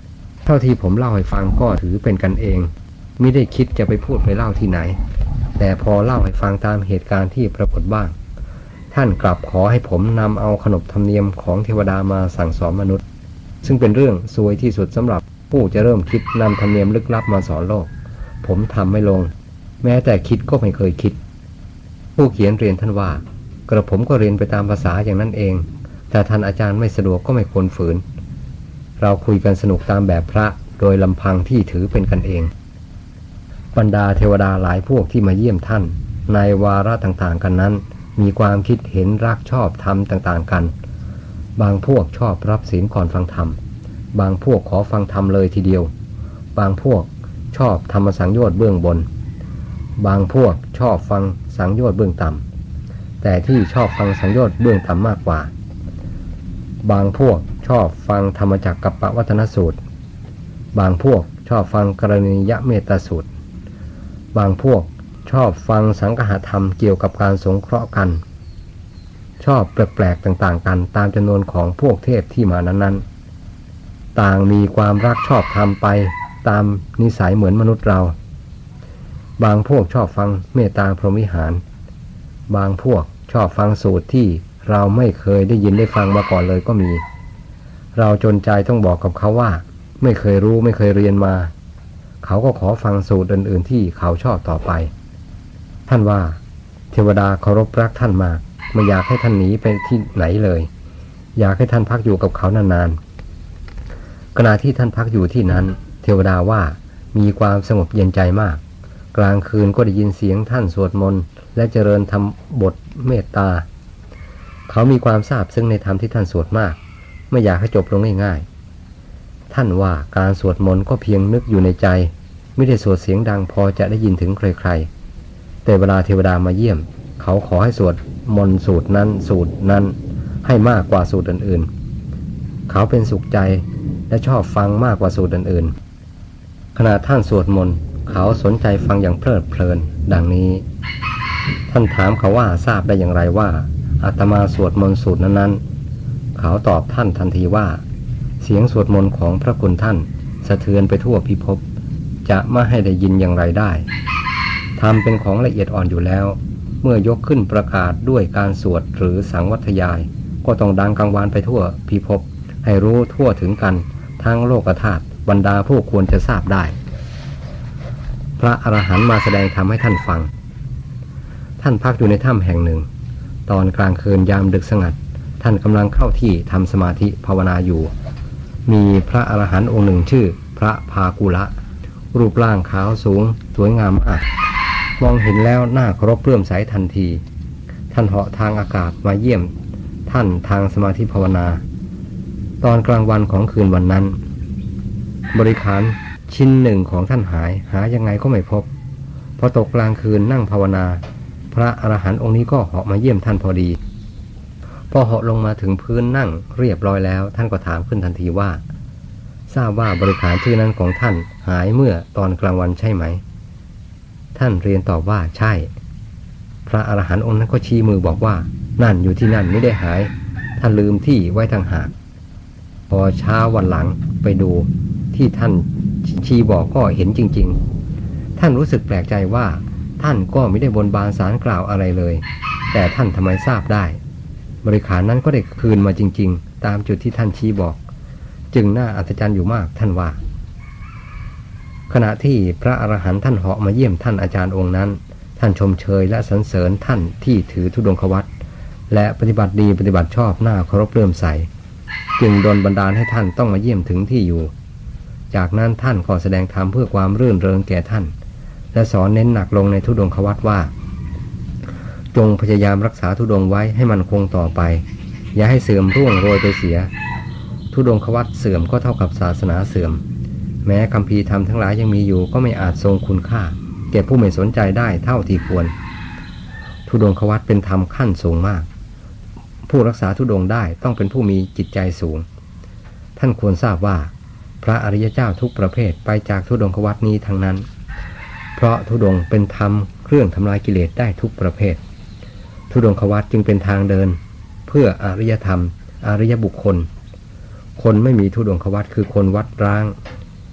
เท่าที่ผมเล่าให้ฟังก็ถือเป็นกันเองไม่ได้คิดจะไปพูดไปเล่าที่ไหนแต่พอเล่าให้ฟังตามเหตุการณ์ที่ปรากฏบ้างท่านกลับขอให้ผมนำเอาขนบธรรมเนียมของเทวดามาสั่งสอนมนุษย์ซึ่งเป็นเรื่องซวยที่สุดสำหรับผู้จะเริ่มคิดนำธรรมเนียมลึกลับมาสอนโลกผมทำไม่ลงแม้แต่คิดก็ไม่เคยคิดผู้เขียนเรียนท่านว่ากระผมก็เรียนไปตามภาษาอย่างนั้นเองแต่ท่านอาจารย์ไม่สะดวกก็ไม่ควรฝืนเราคุยกันสนุกตามแบบพระโดยลำพังที่ถือเป็นกันเองบรรดาเทวดาหลายพวกที่มาเยี่ยมท่านในวาระต่างๆกันนั้นมีความคิดเห็นรักชอบธรรมต่างๆกันบางพวกชอบรับศีลก่อนฟังธรรมบางพวกขอฟังธรรมเลยทีเดียวบางพวกชอบธรรมสังโยชน์เบื้องบนบางพวกชอบฟังสังโยชน์เบื้องต่ำแต่ที่ชอบฟังสังโยชน์เบื้องต่ำมากกว่าบางพวกชอบฟังธรรมจักรกัปปวัฏนสูตรบางพวกชอบฟังกรณียเมตตาสูตรบางพวกชอบฟังสังฆธรรมเกี่ยวกับการสงเคราะห์กันชอบแปลกๆต่างๆกันตามจำนวนของพวกเทพที่มานั้นๆต่างมีความรักชอบธรรมไปตามนิสัยเหมือนมนุษย์เราบางพวกชอบฟังเมตตาพรหมวิหารบางพวกชอบฟังสูตรที่เราไม่เคยได้ยินได้ฟังมาก่อนเลยก็มีเราจนใจต้องบอกกับเขาว่าไม่เคยรู้ไม่เคยเรียนมาเขาก็ขอฟังสูตรอื่นๆที่เขาชอบต่อไปท่านว่าเทวดาเคารพรักท่านมากไม่อยากให้ท่านหนีไปที่ไหนเลยอยากให้ท่านพักอยู่กับเขานานๆขณะที่ท่านพักอยู่ที่นั้นเทวดาว่ามีความสงบเย็นใจมากกลางคืนก็ได้ยินเสียงท่านสวดมนต์และเจริญทำบทเมตตาเขามีความซาบซึ้งในธรรมที่ท่านสวดมากไม่อยากให้จบลงง่ายๆท่านว่าการสวดมนต์ก็เพียงนึกอยู่ในใจไม่ได้สวดเสียงดังพอจะได้ยินถึงใครๆแต่เวลาเทวดามาเยี่ยมเขาขอให้สวดมนต์สูตรนั้นให้มากกว่าสูตรอื่นๆเขาเป็นสุขใจและชอบฟังมากกว่าสูตรอื่นๆขณะท่านสวดมนต์เขาสนใจฟังอย่างเพลิดเพลินดังนี้ท่านถามเขาว่าทราบได้อย่างไรว่าอาตมาสวดมนต์สูตรนั้นๆเขาตอบท่านทันทีว่าเสียงสวดมนต์ของพระคุณท่านสะเทือนไปทั่วพิภพจะไม่ให้ได้ยินอย่างไรได้ธรรมเป็นของละเอียดอ่อนอยู่แล้วเมื่อยกขึ้นประกาศด้วยการสวดหรือสังวัทยายก็ต้องดังกังวานไปทั่วพิภพให้รู้ทั่วถึงกันทั้งโลกธาตุบรรดาผู้ควรจะทราบได้พระอรหันต์มาแสดงธรรมให้ท่านฟังท่านพักอยู่ในถ้ำแห่งหนึ่งตอนกลางคืนยามดึกสงัดท่านกำลังเข้าที่ทำสมาธิภาวนาอยู่มีพระอรหันต์องค์หนึ่งชื่อพระภากุละรูปร่างขาวสูงสวยงามมากมองเห็นแล้วน่าเคารพเลื่อมใสทันทีท่านเหาะทางอากาศมาเยี่ยมท่านทางสมาธิภาวนาตอนกลางวันของคืนวันนั้นบริขารชิ้นหนึ่งของท่านหายังไงก็ไม่พบพอตกกลางคืนนั่งภาวนาพระอรหันต์องค์นี้ก็เหาะมาเยี่ยมท่านพอดีพอเหาะลงมาถึงพื้นนั่งเรียบร้อยแล้วท่านก็ถามขึ้นทันทีว่าทราบว่าบริขารชื่อนั้นของท่านหายเมื่อตอนกลางวันใช่ไหมท่านเรียนตอบว่าใช่พระอรหันต์องค์นั้นก็ชี้มือบอกว่านั่นอยู่ที่นั่นไม่ได้หายท่านลืมที่ไว้ทางหากพอเช้าวันหลังไปดูที่ท่านชี้บอกก็เห็นจริงๆท่านรู้สึกแปลกใจว่าท่านก็ไม่ได้บนบานสารกล่าวอะไรเลยแต่ท่านทำไมทราบได้บริขารนั้นก็ได้คืนมาจริงๆตามจุดที่ท่านชี้บอกจึงน่าอัศจรรย์อยู่มากท่านว่าขณะที่พระอรหันต์ท่านเหาะมาเยี่ยมท่านอาจารย์องค์นั้นท่านชมเชยและสรรเสริญท่านที่ถือธุดงควัตรและปฏิบัติดีปฏิบัติชอบน่าเคารพเลื่อมใสจึงดลบันดาลให้ท่านต้องมาเยี่ยมถึงที่อยู่จากนั้นท่านก็แสดงธรรมเพื่อความรื่นเริงแก่ท่านและสอนเน้นหนักลงในธุดงควัตรว่าจงพยายามรักษาธุดงไว้ให้มันคงต่อไปอย่าให้เสื่อมร่วงโรยไปเสียธุดงควัตรเสื่อมก็เท่ากับศาสนาเสื่อมแม้คัมภีร์ธรรมทั้งหลายยังมีอยู่ก็ไม่อาจทรงคุณค่าแก่ผู้ไม่สนใจได้เท่าที่ควรธุดงควัตรเป็นธรรมขั้นสูงมากผู้รักษาธุดงได้ต้องเป็นผู้มีจิตใจสูงท่านควรทราบว่าพระอริยเจ้าทุกประเภทไปจากธุดงควัตรนี้ทั้งนั้นเพราะธุดงเป็นธรรมเครื่องทำลายกิเลสได้ทุกประเภทธุดงควัตรจึงเป็นทางเดินเพื่ออริยธรรมอริยบุคคลคนไม่มีธุดงควัตรคือคนวัดร้าง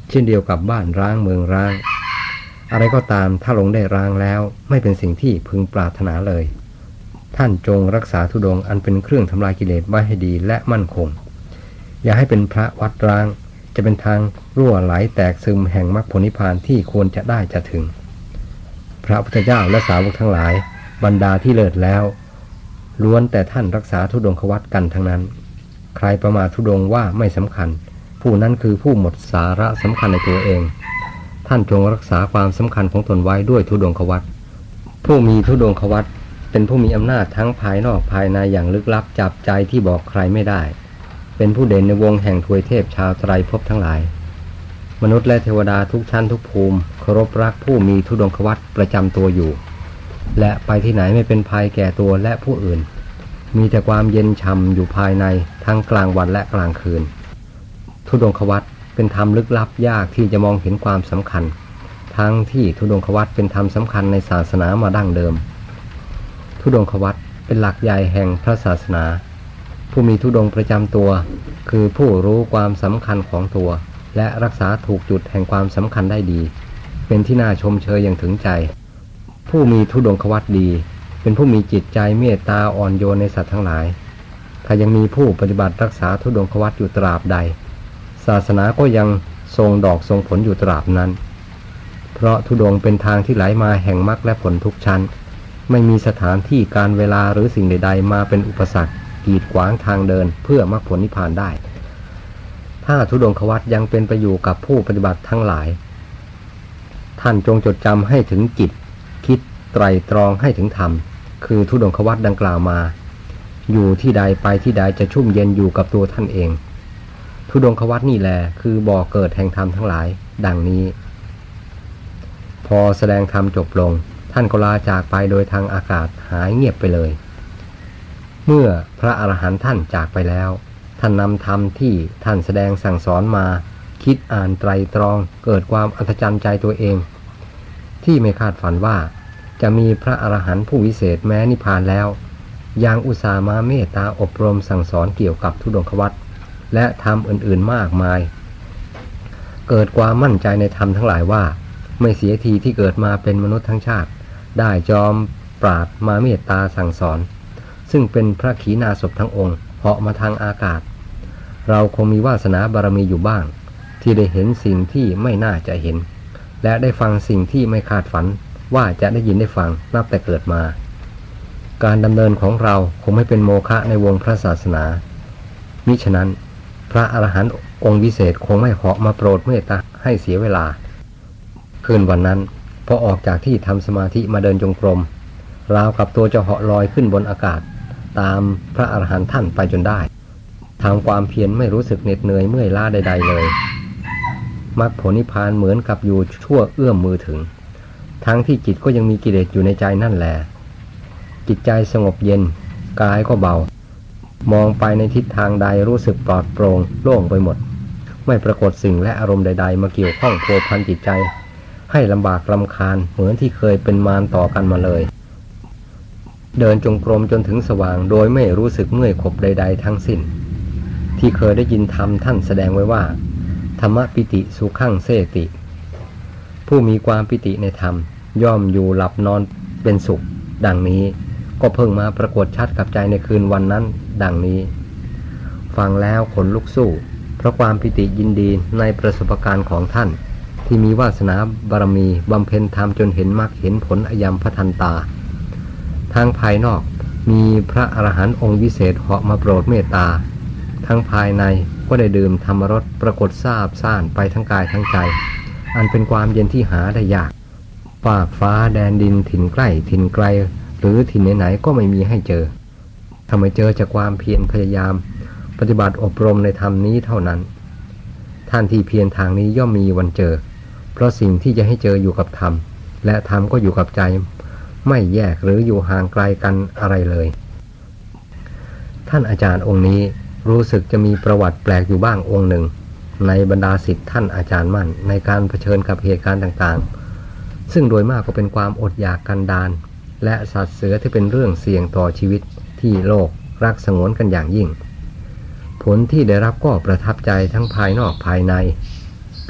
เช่นเดียวกับบ้านร้างเมืองร้างอะไรก็ตามถ้าลงได้ร้างแล้วไม่เป็นสิ่งที่พึงปรารถนาเลยท่านจงรักษาธุดงค์อันเป็นเครื่องทำลายกิเลสไว้ให้ดีและมั่นคงอย่าให้เป็นพระวัดร้างจะเป็นทางรั่วไหลแตกซึมแห่งมรรคผลนิพพานที่ควรจะได้จะถึงพระพุทธเจ้าและสาวกทั้งหลายบรรดาที่เลิศแล้วล้วนแต่ท่านรักษาธุดงควัตรกันทั้งนั้นใครประมาทธุดงค์ว่าไม่สำคัญผู้นั้นคือผู้หมดสาระสำคัญในตัวเองท่านจงรักษาความสำคัญของตนไว้ด้วยธุดงควัตรผู้มีธุดงควัตรเป็นผู้มีอำนาจทั้งภายนอกภายในอย่างลึกลับจับใจที่บอกใครไม่ได้เป็นผู้เด่นในวงแห่งทวยเทพชาวไตรภพทั้งหลายมนุษย์และเทวดาทุกชั้นทุกภูมิเคารพรักผู้มีธุดงควัตรประจำตัวอยู่และไปที่ไหนไม่เป็นภัยแก่ตัวและผู้อื่นมีแต่ความเย็นช่ำอยู่ภายในทั้งกลางวันและกลางคืนธุดงควัตรเป็นธรรมลึกลับยากที่จะมองเห็นความสำคัญทั้งที่ธุดงควัตรเป็นธรรมสำคัญในศาสนามาดั้งเดิมธุดงควัตรเป็นหลักใหญ่แห่งพระศาสนาผู้มีธุดงค์ประจำตัวคือผู้รู้ความสำคัญของตัวและรักษาถูกจุดแห่งความสำคัญได้ดีเป็นที่น่าชมเชยอย่างถึงใจผู้มีธุดงควัตรดีเป็นผู้มีจิตใจเมตตาอ่อนโยนในสัตว์ทั้งหลายถ้ายังมีผู้ปฏิบัติรักษาธุดงควัตรอยู่ตราบใดศาสนาก็ยังทรงดอกทรงผลอยู่ตราบนั้นเพราะธุดงค์เป็นทางที่ไหลมาแห่งมรรคและผลทุกชั้นไม่มีสถานที่การเวลาหรือสิ่งใดๆมาเป็นอุปสรรคกีดขวางทางเดินเพื่อมรรคผลนิพพานได้ถ้าธุดงควัตรยังเป็นไปอยู่กับผู้ปฏิบัติทั้งหลายท่านจงจดจำให้ถึงจิตคิดไตรตรองให้ถึงธรรมคือธุดงควัตรดังกล่าวมาอยู่ที่ใดไปที่ใดจะชุ่มเย็นอยู่กับตัวท่านเองธุดงควัตรนี่แหละคือบ่อเกิดแห่งธรรมทั้งหลายดังนี้พอแสดงธรรมจบลงท่านก็ลาจากไปโดยทางอากาศหายเงียบไปเลยเมื่อพระอรหันต์ท่านจากไปแล้วท่านนำธรรมที่ท่านแสดงสั่งสอนมาคิดอ่านไตรตรองเกิดความอัศจรรย์ใจตัวเองที่ไม่คาดฝันว่าจะมีพระอรหันต์ผู้วิเศษแม้นิพพานแล้วยังอุตส่าห์มาเมตตาอบรมสั่งสอนเกี่ยวกับธุดงควัตรและธรรมอื่นๆมากมายเกิดความมั่นใจในธรรมทั้งหลายว่าไม่เสียทีที่เกิดมาเป็นมนุษย์ทั้งชาติได้จอมปราดมาเมตตาสั่งสอนซึ่งเป็นพระขีณาสพทั้งองค์เหาะมาทางอากาศเราคงมีวาสนาบารมีอยู่บ้างที่ได้เห็นสิ่งที่ไม่น่าจะเห็นและได้ฟังสิ่งที่ไม่คาดฝันว่าจะได้ยินได้ฟังนับแต่เกิดมาการดำเนินของเราคงไม่เป็นโมฆะในวงพระศาสนามิฉะนั้นพระอรหันต์องค์วิเศษคงไม่เหาะมาโปรดเมตตาให้เสียเวลาคืนวันนั้นพอออกจากที่ทำสมาธิมาเดินจงกรมราวกับตัวจะเหาะลอยขึ้นบนอากาศตามพระอรหันต์ท่านไปจนได้ทำความเพียรไม่รู้สึกเหน็ดเหนื่อยเมื่อยล้าใดๆเลยมรรคผลนิพพานเหมือนกับอยู่ชั่วเอื้อมมือถึงทั้งที่จิตก็ยังมีกิเลสอยู่ในใจนั่นแหละจิตใจสงบเย็นกายก็เบามองไปในทิศทางใดรู้สึกปลอดโปร่งโล่งไปหมดไม่ปรากฏสิ่งและอารมณ์ใดๆมาเกี่ยวข้องพัวพันจิตใจให้ลำบากรำคาญเหมือนที่เคยเป็นมารต่อกันมาเลยเดินจงกรมจนถึงสว่างโดยไม่รู้สึกเมื่อยขบใดๆทั้งสิ้นที่เคยได้ยินธรรมท่านแสดงไว้ว่าธรรมปิติสุขังเสติผู้มีความปิติในธรรมย่อมอยู่หลับนอนเป็นสุขดังนี้ก็เพิ่งมาปรากฏชัดกับใจในคืนวันนั้นดังนี้ฟังแล้วขนลุกสู้เพราะความปิติยินดีในประสบการณ์ของท่านที่มีวาสนาบารมีบำเพ็ญธรรมจนเห็นมรรคเห็นผลอัยมพทันตาทางภายนอกมีพระอรหันต์องค์วิเศษเหาะมาโปรดเมตตาทั้งภายในก็ได้ดื่มธรรมรสปรากฏซาบซ่านไปทั้งกายทั้งใจอันเป็นความเย็นที่หาได้ยากฟากฟ้าแดนดินถิ่นใกล้ถิ่นไกลหรือถิ่นไหนๆก็ไม่มีให้เจอทำไมเจอจากความเพียรพยายามปฏิบัติอบรมในธรรมนี้เท่านั้นท่านที่เพียรทางนี้ย่อมมีวันเจอเพราะสิ่งที่จะให้เจออยู่กับธรรมและธรรมก็อยู่กับใจไม่แยกหรืออยู่ห่างไกลกันอะไรเลยท่านอาจารย์องค์นี้รู้สึกจะมีประวัติแปลกอยู่บ้างองค์หนึ่งในบรรดาศิษย์ท่านอาจารย์มั่นในการเผชิญกับเหตุการณ์ต่างๆซึ่งโดยมากก็เป็นความอดอยากกันดารและสัตว์เสือที่เป็นเรื่องเสี่ยงต่อชีวิตที่โลกรักสงวนกันอย่างยิ่งผลที่ได้รับก็ประทับใจทั้งภายนอกภายใน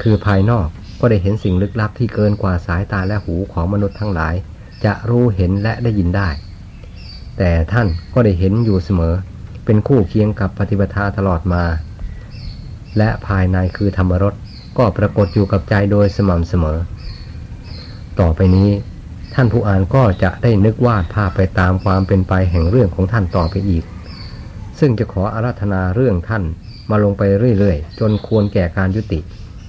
คือภายนอกก็ได้เห็นสิ่งลึกลับที่เกินกว่าสายตาและหูของมนุษย์ทั้งหลายจะรู้เห็นและได้ยินได้แต่ท่านก็ได้เห็นอยู่เสมอเป็นคู่เคียงกับปฏิปทาตลอดมาและภายในคือธรรมรสก็ปรากฏอยู่กับใจโดยสม่ำเสมอต่อไปนี้ท่านผู้อ่านก็จะได้นึกวาดภาพไปตามความเป็นไปแห่งเรื่องของท่านต่อไปอีกซึ่งจะขออาราธนาเรื่องท่านมาลงไปเรื่อยๆจนควรแก่การยุติ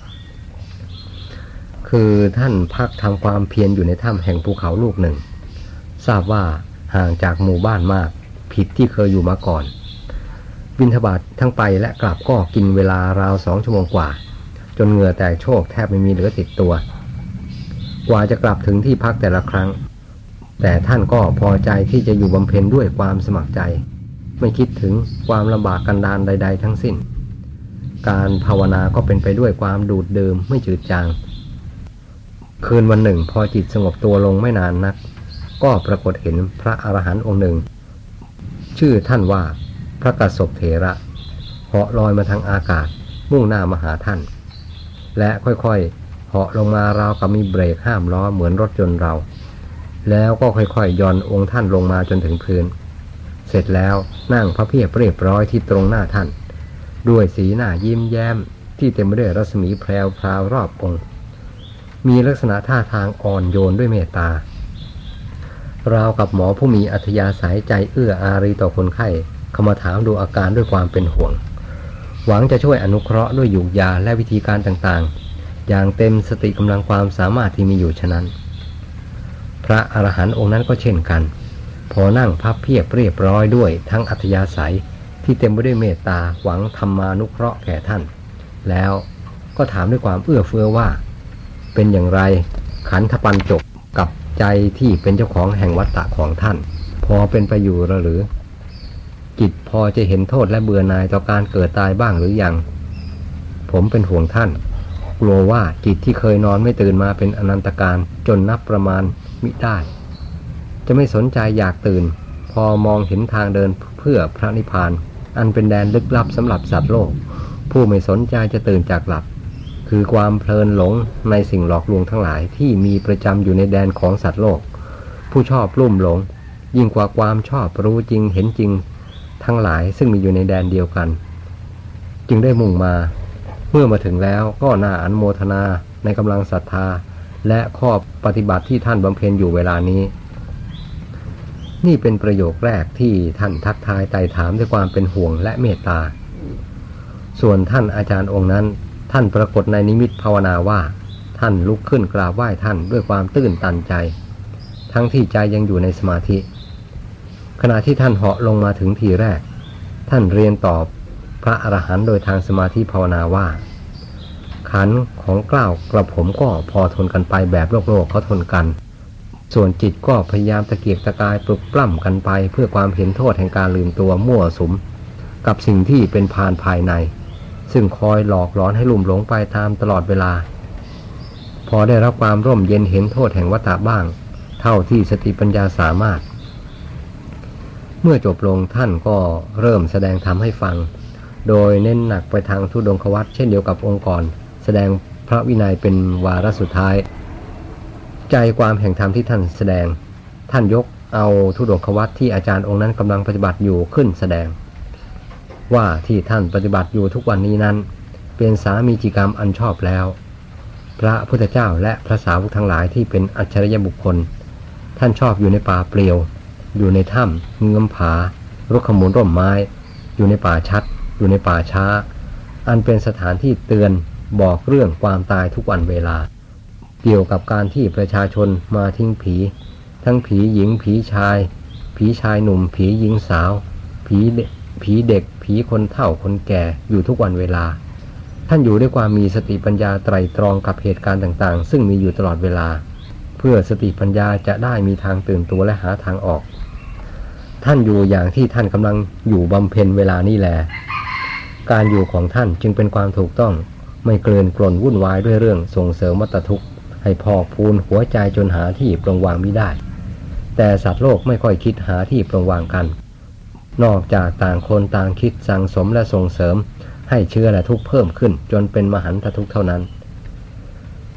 คือท่านพักทำความเพียรอยู่ในถ้ำแห่งภูเขาลูกหนึ่งทราบว่าห่างจากหมู่บ้านมากผิดที่เคยอยู่มาก่อนบิณฑบาตทั้งไปและกลับก็กินเวลาราว2 ชั่วโมงกว่าจนเหงื่อแตกโชกแทบไม่มีเหลือติดตัวกว่าจะกลับถึงที่พักแต่ละครั้งแต่ท่านก็พอใจที่จะอยู่บำเพ็ญด้วยความสมัครใจไม่คิดถึงความลำบากกันดารใดๆทั้งสิ้นการภาวนาก็เป็นไปด้วยความดูดดื่มไม่จืดจางคืนวันหนึ่งพอจิตสงบตัวลงไม่นานนักก็ปรากฏเห็นพระอรหันต์องค์หนึ่งชื่อท่านว่าพระกัสสปเถระเหาะลอยมาทางอากาศมุ่งหน้ามาหาท่านและค่อยๆเหาะลงมาราวกับมีเบรกห้ามล้อเหมือนรถยนต์เราแล้วก็ค่อยๆย่อนองค์ท่านลงมาจนถึงพื้นเสร็จแล้วนั่งพระเพียบเรียบร้อยที่ตรงหน้าท่านด้วยสีหน้ายิ้มแย้มที่เต็มไปด้วยรัศมีแพรวพราวรอบองค์มีลักษณะท่าทางอ่อนโยนด้วยเมตตาราวกับหมอผู้มีอัธยาศัยใจเอื้ออารีต่อคนไข้เข้ามาถามดูอาการด้วยความเป็นห่วงหวังจะช่วยอนุเคราะห์ด้วยยุกยาและวิธีการต่างๆอย่างเต็มสติกำลังความสามารถที่มีอยู่ฉะนั้นพระอรหันต์องค์นั้นก็เช่นกันพอนั่งพับเพียบเรียบร้อยด้วยทั้งอัธยาศัยที่เต็มไปด้วยเมตตาหวังธรรมานุเคราะห์แก่ท่านแล้วก็ถามด้วยความเอื้อเฟื้อว่าเป็นอย่างไรขันธปัญจกกับใจที่เป็นเจ้าของแห่งวัฏฏะของท่านพอเป็นไปอยู่หรือจิตพอจะเห็นโทษและเบื่อหน่ายต่อการเกิดตายบ้างหรือยังผมเป็นห่วงท่านกลัวว่าจิตที่เคยนอนไม่ตื่นมาเป็นอนันตการจนนับประมาณมิได้จะไม่สนใจอยากตื่นพอมองเห็นทางเดินเพื่อพระนิพพานอันเป็นแดนลึกลับสำหรับสัตว์โลกผู้ไม่สนใจจะตื่นจากหลับคือความเพลินหลงในสิ่งหลอกลวงทั้งหลายที่มีประจำอยู่ในแดนของสัตว์โลกผู้ชอบลุ่มหลงยิ่งกว่าความชอบรู้จริงเห็นจริงทั้งหลายซึ่งมีอยู่ในแดนเดียวกันจึงได้มุ่งมาเมื่อมาถึงแล้วก็น่าอนุโมทนาในกำลังศรัทธาและข้อปฏิบัติที่ท่านบำเพ็ญอยู่เวลานี้นี่เป็นประโยคแรกที่ท่านทักทายไต่ถามด้วยความเป็นห่วงและเมตตาส่วนท่านอาจารย์องค์นั้นท่านปรากฏในนิมิตภาวนาว่าท่านลุกขึ้นกราบไหว้ท่านด้วยความตื้นตันใจทั้งที่ใจยังอยู่ในสมาธิขณะที่ท่านเหาะลงมาถึงทีแรกท่านเรียนตอบพระอรหันต์โดยทางสมาธิภาวนาว่าขันธ์ของเกล้ากระผมก็พอทนกันไปแบบโลกเขาทนกันส่วนจิตก็พยายามตะเกียกตะกายปลุกปล้ำกันไปเพื่อความเห็นโทษแห่งการลืมตัวมั่วสุมกับสิ่งที่เป็นพานภายในซึ่งคอยหลอกหลอนให้ลุ่มหลงไปตามตลอดเวลาพอได้รับความร่มเย็นเห็นโทษแห่งวัฏฏะบ้างเท่าที่สติปัญญาสามารถเมื่อจบลงท่านก็เริ่มแสดงธรรมให้ฟังโดยเน้นหนักไปทางธุดงควัตรเช่นเดียวกับองค์ก่อนแสดงพระวินัยเป็นวาระสุดท้ายใจความแห่งธรรมที่ท่านแสดงท่านยกเอาธุดงควัตรที่อาจารย์องค์นั้นกำลังปฏิบัติอยู่ขึ้นแสดงว่าที่ท่านปฏิบัติอยู่ทุกวันนี้นั้นเป็นสามีจิกรรมอันชอบแล้วพระพุทธเจ้าและพระสาวกทั้งหลายที่เป็นอัจฉริยบุคคลท่านชอบอยู่ในป่าเปลี่ยวอยู่ในถ้ำเงื้อมผารุกขมูลร่มไม้อยู่ในป่าชัดอยู่ในป่าช้าอันเป็นสถานที่เตือนบอกเรื่องความตายทุกวันเวลาเกี่ยวกับการที่ประชาชนมาทิ้งผีทั้งผีหญิงผีชายหนุ่มผีหญิงสาวผีเด็กผีคนเฒ่าคนแก่อยู่ทุกวันเวลาท่านอยู่ด้วยความมีสติปัญญาไตร่ตรองกับเหตุการณ์ต่างๆซึ่งมีอยู่ตลอดเวลาเพื่อสติปัญญาจะได้มีทางตื่นตัวและหาทางออกท่านอยู่อย่างที่ท่านกำลังอยู่บำเพ็ญเวลานี้แลการอยู่ของท่านจึงเป็นความถูกต้องไม่เกลื่อนกล่นวุ่นวายด้วยเรื่องส่งเสริมวัฏทุกข์ให้พอกพูนหัวใจจนหาที่ปรงวางมิได้แต่สัตว์โลกไม่ค่อยคิดหาที่ปรงวางกันนอกจากต่างคนต่างคิดสั่งสมและส่งเสริมให้เชื้อและทุกข์เพิ่มขึ้นจนเป็นมหันตทุกข์เท่านั้น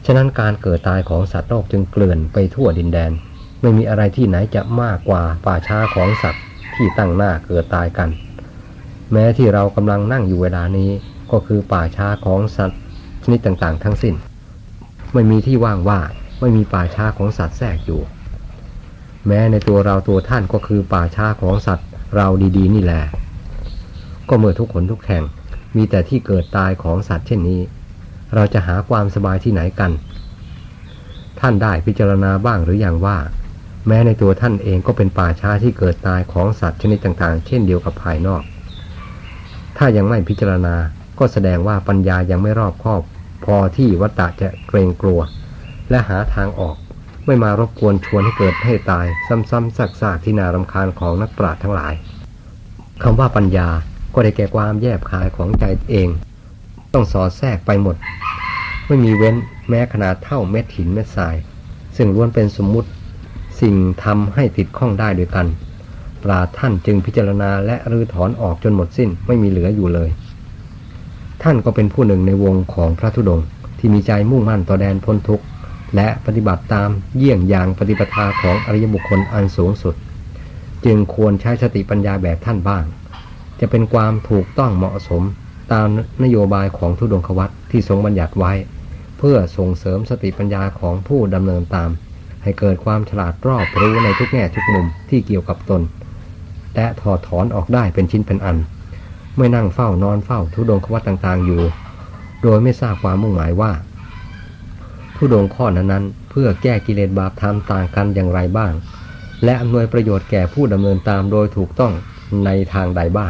ฉะนั้นการเกิดตายของสัตว์โลกจึงเกลื่อนไปทั่วดินแดนไม่มีอะไรที่ไหนจะมากกว่าป่าช้าของสัตว์ที่ตั้งหน้าเกิดตายกันแม้ที่เรากำลังนั่งอยู่เวลานี้ก็คือป่าช้าของสัตว์ชนิดต่างๆทั้งสิ้นไม่มีที่ว่างว่าไม่มีป่าช้าของสัตว์แทรกอยู่แม้ในตัวเราตัวท่านก็คือป่าช้าของสัตว์เราดีๆนี่แหละก็เมื่อทุกคนทุกแห่งมีแต่ที่เกิดตายของสัตว์เช่นนี้เราจะหาความสบายที่ไหนกันท่านได้พิจารณาบ้างหรืออย่างว่าแม้ในตัวท่านเองก็เป็นป่าช้าที่เกิดตายของสัตว์ชนิดต่างๆเช่นเดียวกับภายนอกถ้ายังไม่พิจารณาก็แสดงว่าปัญญายังไม่รอบคอบพอที่วัฏฏะจะเกรงกลัวและหาทางออกไม่มารบกวนชวนให้เกิดให้ตายซ้ำๆซากๆที่น่ารำคาญของนักปราชญ์ทั้งหลายคำว่าปัญญาก็ได้แก่ความแยบคายของใจเองต้องสอดแทรกไปหมดไม่มีเว้นแม้ขนาดเท่าเม็ดหินเม็ดทรายซึ่งล้วนเป็นสมมุติสิ่งทำให้ติดข้องได้ด้วยกันปราชญ์ท่านจึงพิจารณาและรื้อถอนออกจนหมดสิ้นไม่มีเหลืออยู่เลยท่านก็เป็นผู้หนึ่งในวงของพระธุดงค์ที่มีใจมุ่งมั่นต่อแดนพ้นทุกข์และปฏิบัติตามเยี่ยงอย่างปฏิปทาของอริยบุคคลอันสูงสุดจึงควรใช้สติปัญญาแบบท่านบ้างจะเป็นความถูกต้องเหมาะสมตามนโยบายของธุดงควัตรที่ทรงบัญญัติไว้เพื่อส่งเสริมสติปัญญาของผู้ดำเนินตามให้เกิดความฉลาดรอบรู้ในทุกแง่ทุกมุมที่เกี่ยวกับตนและถอดถอนออกได้เป็นชิ้นเป็นอันไม่นั่งเฝ้านอนเฝ้าธุดงควัตรต่างๆอยู่โดยไม่ทราบความมุ่งหมายว่าธุดงข้อนั้นๆเพื่อแก้กิเลสบาปธรรมต่างกันอย่างไรบ้างและอำนวยประโยชน์แก่ผู้ดำเนินตามโดยถูกต้องในทางใดบ้าง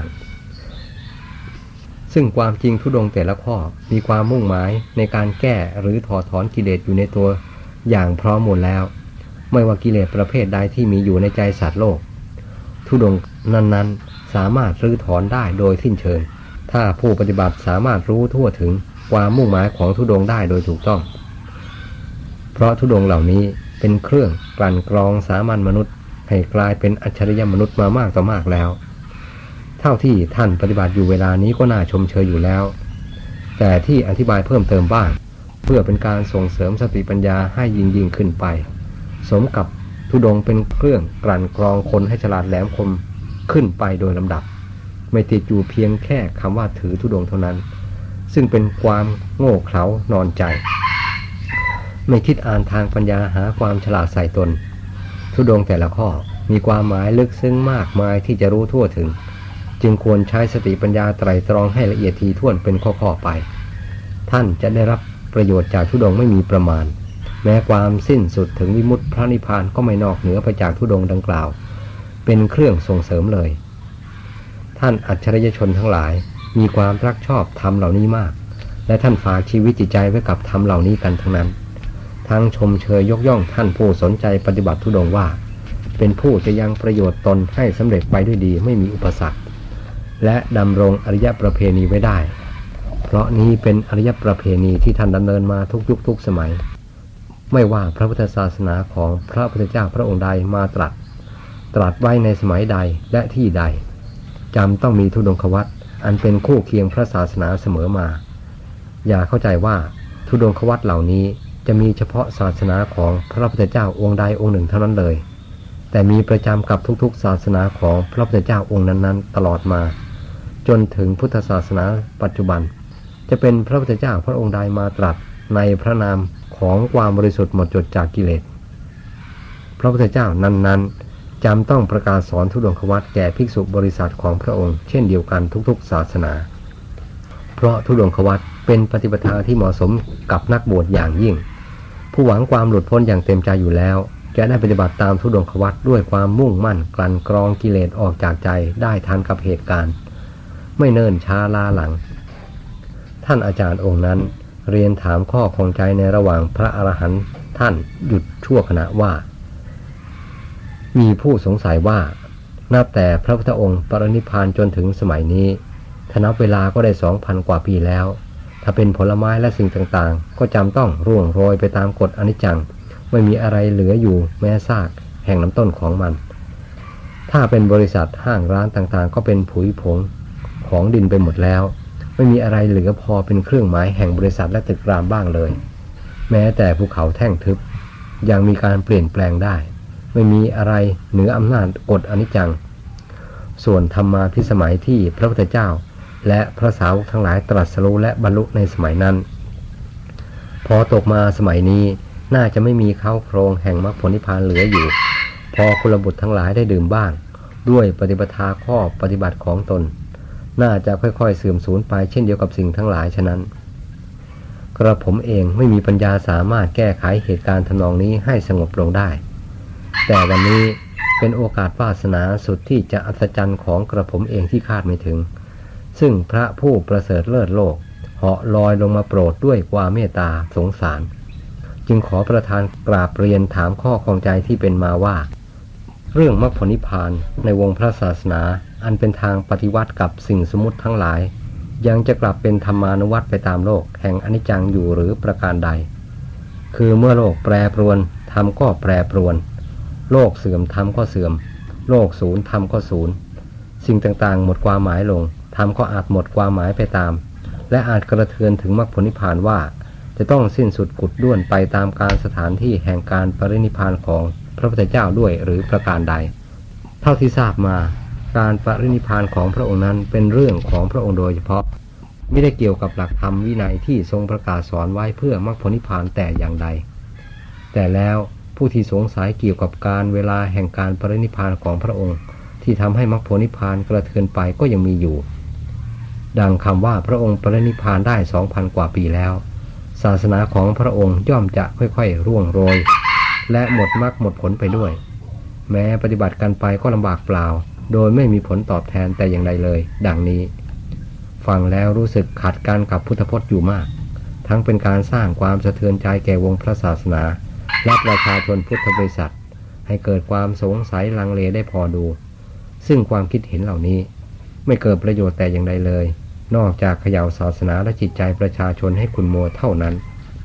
ซึ่งความจริงธุดงค์แต่ละข้อมีความมุ่งหมายในการแก้หรือถอดถอนกิเลสอยู่ในตัวอย่างพร้อมหมดแล้วไม่ว่ากิเลสประเภทใดที่มีอยู่ในใจสัตว์โลกธุดงค์นั้นๆสามารถรื้อถอนได้โดยสิ้นเชิงถ้าผู้ปฏิบัติสามารถรู้ทั่วถึงความมุ่งหมายของธุดงค์ได้โดยถูกต้องเพราะธุดงค์เหล่านี้เป็นเครื่องกลั่นกรองสามัญมนุษย์ให้กลายเป็นอัจฉริยมนุษย์มามากต่อมากแล้วเท่าที่ท่านปฏิบัติอยู่เวลานี้ก็น่าชมเชยอยู่แล้วแต่ที่อธิบายเพิ่มเติมบ้างเพื่อเป็นการส่งเสริมสติปัญญาให้ยิ่งขึ้นไปสมกับธุดงค์เป็นเครื่องกลั่นกรองคนให้ฉลาดแหลมคมขึ้นไปโดยลำดับไม่ติดอยู่เพียงแค่คำว่าถือธุดงค์เท่านั้นซึ่งเป็นความโง่เขลานอนใจไม่คิดอ่านทางปัญญาหาความฉลาดใส่ตนธุดงค์แต่ละข้อมีความหมายลึกซึ้งมากมายที่จะรู้ทั่วถึงจึงควรใช้สติปัญญาไตร่ตรองให้ละเอียดถี่ถ้วนเป็นข้อๆไปท่านจะได้รับประโยชน์จากธุดงค์ไม่มีประมาณแม้ความสิ้นสุดถึงวิมุตติพระนิพพานก็ไม่นอกเหนือไปจากธุดงค์ดังกล่าวเป็นเครื่องส่งเสริมเลยท่านอัจฉริยชนทั้งหลายมีความรักชอบธรรมเหล่านี้มากและท่านฝากชีวิตจิตใจไว้กับธรรมเหล่านี้กันทั้งนั้นทั้งชมเชยยกย่องท่านผู้สนใจปฏิบัติธุดงค์ว่าเป็นผู้จะยังประโยชน์ตนให้สำเร็จไปด้วยดีไม่มีอุปสรรคและดำรงอริยประเพณีไว้ได้เพราะนี้เป็นอริยประเพณีที่ท่านดำเนินมาทุกยุคทุกสมัยไม่ว่าพระพุทธศาสนาของพระพุทธเจ้าพระองค์ใดมาตรัสไว้ในสมัยใดและที่ใดจำต้องมีธุดงควัตรอันเป็นคู่เคียงพระศาสนาเสมอมาอย่าเข้าใจว่าธุดงควัตรเหล่านี้จะมีเฉพาะศาสนาของพระพุทธเจ้าองค์ใดองค์หนึ่งเท่านั้นเลยแต่มีประจำกับทุกๆศาสนาของพระพุทธเจ้าองค์นั้นๆตลอดมาจนถึงพุทธศาสนาปัจจุบันจะเป็นพระพุทธเจ้าพระองค์ใดมาตรัสในพระนามของความบริสุทธิ์หมดจดจากกิเลสพระพุทธเจ้านั้นๆจำต้องประกาศสอนธุดงควัตรแก่ภิกษุบริษัทของพระองค์เช่นเดียวกันทุกๆศาสนาเพราะธุดงควัตรเป็นปฏิปทาที่เหมาะสมกับนักบวชอย่างยิ่งผู้หวังความหลุดพ้นอย่างเต็มใจอยู่แล้วจะได้ปฏิบัติตามธุดงควัตรด้วยความมุ่งมั่นกลั่นกรองกิเลสออกจากใจได้ทันกับเหตุการณ์ไม่เนิ่นช้าล้าหลังท่านอาจารย์องค์นั้นเรียนถามข้อข้องใจในระหว่างพระอรหันต์ท่านหยุดชั่วขณะว่ามีผู้สงสัยว่านับแต่พระพุทธองค์ปรินิพพานจนถึงสมัยนี้ถ้านับเวลาก็ได้ 2,000 กว่าปีแล้วถ้าเป็นผลไม้และสิ่งต่างๆก็จำต้องร่วงโรยไปตามกฎอนิจจังไม่มีอะไรเหลืออยู่แม้ซากแห่งลำต้นของมันถ้าเป็นบริษัทห้างร้านต่างๆก็เป็นผุยผงของดินไปหมดแล้วไม่มีอะไรเหลือพอเป็นเครื่องหมายแห่งบริษัทและตึกรามบ้างเลยแม้แต่ภูเขาแท่งทึบยังมีการเปลี่ยนแปลงได้ไม่มีอะไรเหนืออำนาจกฎอนิจจังส่วนธรรมาภิสมัยที่พระพุทธเจ้าและพระสาวกทั้งหลายตรัสรู้และบรรลุในสมัยนั้นพอตกมาสมัยนี้น่าจะไม่มีเข้าโครงแห่งมรรคผลนิพพานเหลืออยู่พอกุลบุตรทั้งหลายได้ดื่มบ้างด้วยปฏิปทาข้อปฏิบัติของตนน่าจะค่อยๆเสื่อมสูญไปเช่นเดียวกับสิ่งทั้งหลายฉะนั้นกระผมเองไม่มีปัญญาสามารถแก้ไขเหตุการณ์ทำนองนี้ให้สงบลงได้แต่วันนี้เป็นโอกาสวาสนาสุดที่จะอัศจรรย์ของกระผมเองที่คาดไม่ถึงซึ่งพระผู้ประเสริฐเลิศโลกเหาะลอยลงมาโปรดด้วยความเมตตาสงสารจึงขอประทานกราบเรียนถามข้อข้องใจที่เป็นมาว่าเรื่องมรรคผลนิพพานในวงพระศาสนาอันเป็นทางปฏิวัติกับสิ่งสมมุติทั้งหลายยังจะกลับเป็นธรรมานุวัตไปตามโลกแห่งอนิจจังอยู่หรือประการใดคือเมื่อโลกแปรปรวนธรรมก็แปรปรวนโลกเสื่อมธรรมก็เสื่อมโลกสูญธรรมก็สูญสิ่งต่างๆหมดความหมายลงธรรมก็อาจหมดความหมายไปตามและอาจกระเทือนถึงมรรคผลนิพพานว่าจะต้องสิ้นสุดกุดด้วนไปตามการสถานที่แห่งการปรินิพพานของพระพุทธเจ้าด้วยหรือประการใดเท่าที่ทราบมาการปรินิพพานของพระองค์นั้นเป็นเรื่องของพระองค์โดยเฉพาะไม่ได้เกี่ยวกับหลักธรรมวินัยที่ทรงประกาศสอนไว้เพื่อมรรคผลนิพพานแต่อย่างใดแต่แล้วผู้ที่สงสัยเกี่ยวกับการเวลาแห่งการปรินิพพานของพระองค์ที่ทำให้มรรคผลนิพพานกระเทือนไปก็ยังมีอยู่ดังคำว่าพระองค์ปรินิพพานได้ 2,000 กว่าปีแล้วศาสนาของพระองค์ย่อมจะค่อยๆร่วงโรยและหมดมรรคหมดผลไปด้วยแม้ปฏิบัติกันไปก็ลำบากเปล่าโดยไม่มีผลตอบแทนแต่อย่างใดเลยดังนี้ฟังแล้วรู้สึกขัดกันกับพุทธพจน์อยู่มากทั้งเป็นการสร้างความสะเทือนใจแก่วงพระศาสนาและประชาชนพุทธบริษัทให้เกิดความสงสัยลังเลได้พอดูซึ่งความคิดเห็นเหล่านี้ไม่เกิดประโยชน์แต่อย่างใดเลยนอกจากเขย่าศาสนาและจิตใจประชาชนให้ขุ่นมัวเท่านั้น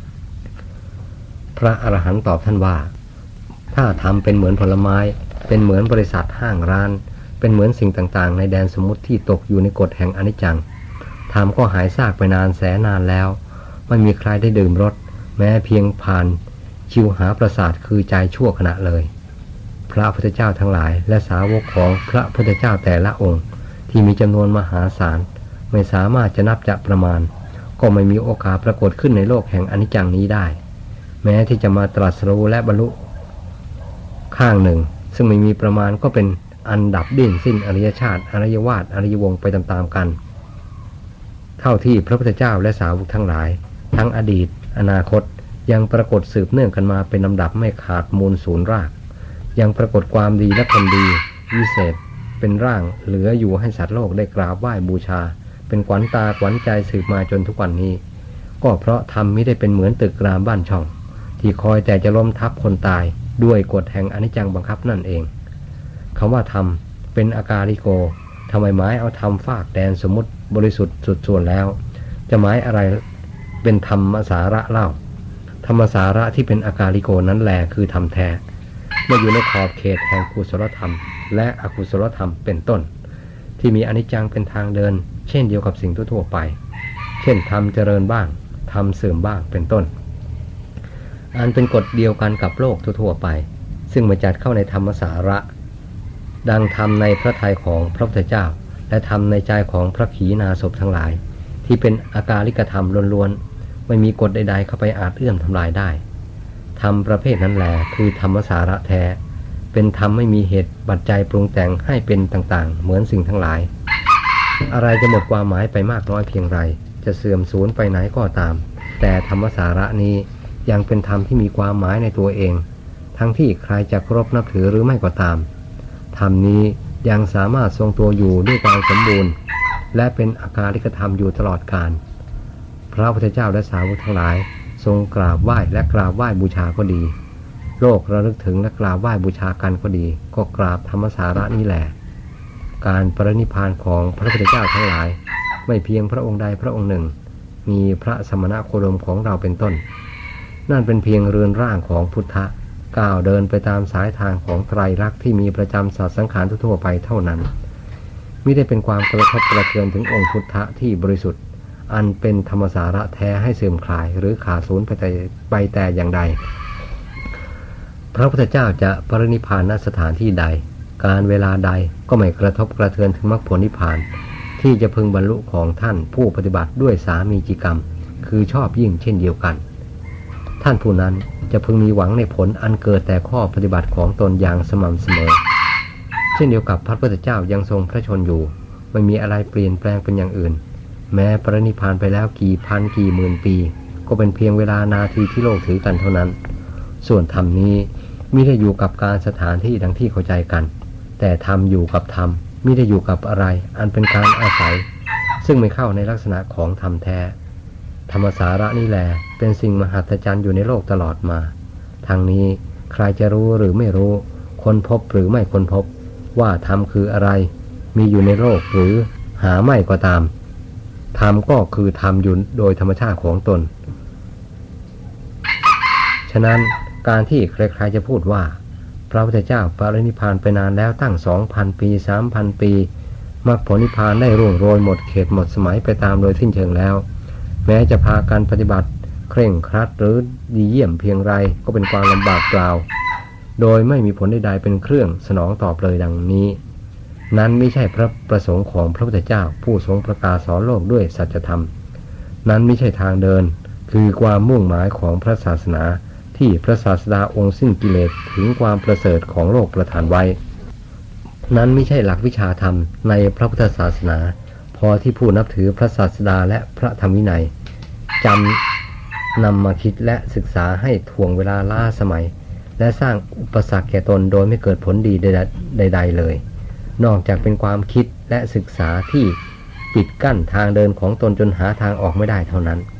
พระอรหันต์ตอบท่านว่าถ้าทำเป็นเหมือนผลไม้เป็นเหมือนบริษัทห้างร้านเป็นเหมือนสิ่งต่างๆในแดนสมมุติที่ตกอยู่ในกฎแห่งอนิจจังทำก็หายซากไปนานแสนนานแล้วไม่มีใครได้ดื่มรสแม้เพียงผ่านชิวหาประสาทคือใจชั่วขณะเลยพระพุทธเจ้าทั้งหลายและสาวกของพระพุทธเจ้าแต่ละองค์ที่มีจำนวนมหาศาลไม่สามารถจะนับจะประมาณก็ไม่มีโอกาสปรากฏขึ้นในโลกแห่งอนิจจังนี้ได้แม้ที่จะมาตรัสรู้และบรรลุข้างหนึ่งซึ่งไม่มีประมาณก็เป็นอันดับดิ้นสิ้นอริยชาติอริยวาทอริยวงศ์ไปตามๆกันเท่าที่พระพุทธเจ้าและสาวกทั้งหลายทั้งอดีตอนาคตยังปรากฏสืบเนื่องกันมาเป็นลำดับไม่ขาดมูลศูนย์รากยังปรากฏความดีและคนดีวิเศษเป็นร่างเหลืออยู่ให้สัตว์โลกได้กราบไหว้บูชาเป็นขวัญตาขวัญใจสืบมาจนทุกวันนี้ก็เพราะธรรมไม่ได้เป็นเหมือนตึกรามบ้านช่องที่คอยแต่จะล้มทับคนตายด้วยกฎแห่งอนิจจังบังคับนั่นเองคำว่าธรรมเป็นอากาลิโกทำไมหมายเอาธรรมฝากแดนสมมุติบริสุทธิ์สุดส่วนแล้วจะหมายอะไรเป็นธรรมสาระเล่าธรรมสาระที่เป็นอากาลิโกนั้นแหละคือธรรมแท้เมื่ออยู่ในขอบเขตแห่งกุศลธรรมและอกุศลธรรมเป็นต้นที่มีอนิจจังเป็นทางเดินเช่นเดียวกับสิ่งทั่วไปเช่นธรรมเจริญบ้างธรรมเสื่อมบ้างเป็นต้นอันเป็นกฎเดียวกันกับโลกทั่วไปซึ่งมาจัดเข้าในธรรมสาระดังธรรมในพระทัยของพระพุทธเจ้าและธรรมในใจของพระขีณาสพทั้งหลายที่เป็นอากาลิกธรรมล้วนๆไม่มีกฎใดๆเข้าไปอาจเอื้อมทำลายได้ธรรมประเภทนั้นแหละคือธรรมสาระแท้เป็นธรรมไม่มีเหตุปัจจัยปรุงแต่งให้เป็นต่างๆเหมือนสิ่งทั้งหลายอะไรจะหมดความหมายไปมากน้อยเพียงไรจะเสื่อมสูญไปไหนก็ตามแต่ธรรมสาระนี้ยังเป็นธรรมที่มีความหมายในตัวเองทั้งที่ใครจะเคารพนับถือหรือไม่ก็ตามธรรมนี้ยังสามารถทรงตัวอยู่ด้วยความสมบูรณ์และเป็นอากาลิกธรรมอยู่ตลอดกาลพระพุทธเจ้าและสาวกทั้งหลายทรงกราบไหว้และกราบไหว้บูชาก็ดีโลกระลึกถึงและกราบไหว้บูชากันก็ดีก็กราบธรรมสาระนี้แหละการปรินิพพานของพระพุทธเจ้าทั้งหลายไม่เพียงพระองค์ใดพระองค์หนึ่งมีพระสมณโคดมของเราเป็นต้นนั่นเป็นเพียงเรือนร่างของพุทธะก้าวเดินไปตามสายทางของไตรลักษณ์ที่มีประจำสัตว์สังขารทั่วไปเท่านั้นมิได้เป็นความกระทบกระเทือนถึงองค์พุทธะที่บริสุทธิ์อันเป็นธรรมสาระแท้ให้เสื่อมคลายหรือขาดสูญไปแต่อย่างใดพระพุทธเจ้าจะปรินิพพานณสถานที่ใดการเวลาใดก็ไม่กระทบกระเทือนถึงมรรคผลนิพพานที่จะพึงบรรลุของท่านผู้ปฏิบัติด้วยสามีจิกรรมคือชอบยิ่งเช่นเดียวกันท่านผู้นั้นจะพึงมีหวังในผลอันเกิดแต่ข้อปฏิบัติของตนอย่างสม่ำเสมอเช่นเดียวกับพระพุทธเจ้ายังทรงพระชนอยู่ไม่มีอะไรเปลี่ยนแปลงเป็นอย่างอื่นแม้ปรินิพพานไปแล้วกี่พันกี่หมื่นปีก็เป็นเพียงเวลานาทีที่โลกถือกันเท่านั้นส่วนธรรมนี้มิได้อยู่กับการสถานที่ดังที่เข้าใจกันแต่ธรรมอยู่กับธรรมมิได้อยู่กับอะไรอันเป็นการอาศัยซึ่งไม่เข้าในลักษณะของธรรมแท้ธรรมสาระนี่แหละเป็นสิ่งมหัศจรรย์อยู่ในโลกตลอดมาทางนี้ใครจะรู้หรือไม่รู้ค้นพบหรือไม่ค้นพบว่าธรรมคืออะไรมีอยู่ในโลกหรือหาไม่ก็ตามธรรมก็คือธรรมอยู่โดยธรรมชาติของตนฉะนั้นการที่ใครๆจะพูดว่าพระพุทธเจ้าปรินิพพานไปนานแล้วตั้ง 2,000 ปี 3,000 ปีมรรคผลนิพพานได้ร่วงโรยหมดเขตหมดสมัยไปตามโดยสิ้นเชิงแล้วแม้จะพาการปฏิบัติเคร่งครัดหรือดีเยี่ยมเพียงไรก็เป็นความลำบากเปล่าโดยไม่มีผลใดๆเป็นเครื่องสนองตอบเลยดังนี้นั้นไม่ใช่พระประสงค์ของพระพุทธเจ้าผู้ทรงประกาศสอนโลกด้วยสัจธรรมนั้นไม่ใช่ทางเดินคือความมุ่งหมายของพระศาสนาที่พระศาสดาองค์สิ้นกิเลสถึงความประเสริฐของโลกประทานไว้นั้นไม่ใช่หลักวิชาธรรมในพระพุทธศาสนาพอที่ผู้นับถือพระศาสดาและพระธรรมวินัยจำนำมาคิดและศึกษาให้ถ่วงเวลาล้าสมัยและสร้างอุปสรรคแก่ตนโดยไม่เกิดผลดีใดๆเลยนอกจากเป็นความคิดและศึกษาที่ปิดกั้นทางเดินของตนจนหาทางออกไม่ได้เท่านั้น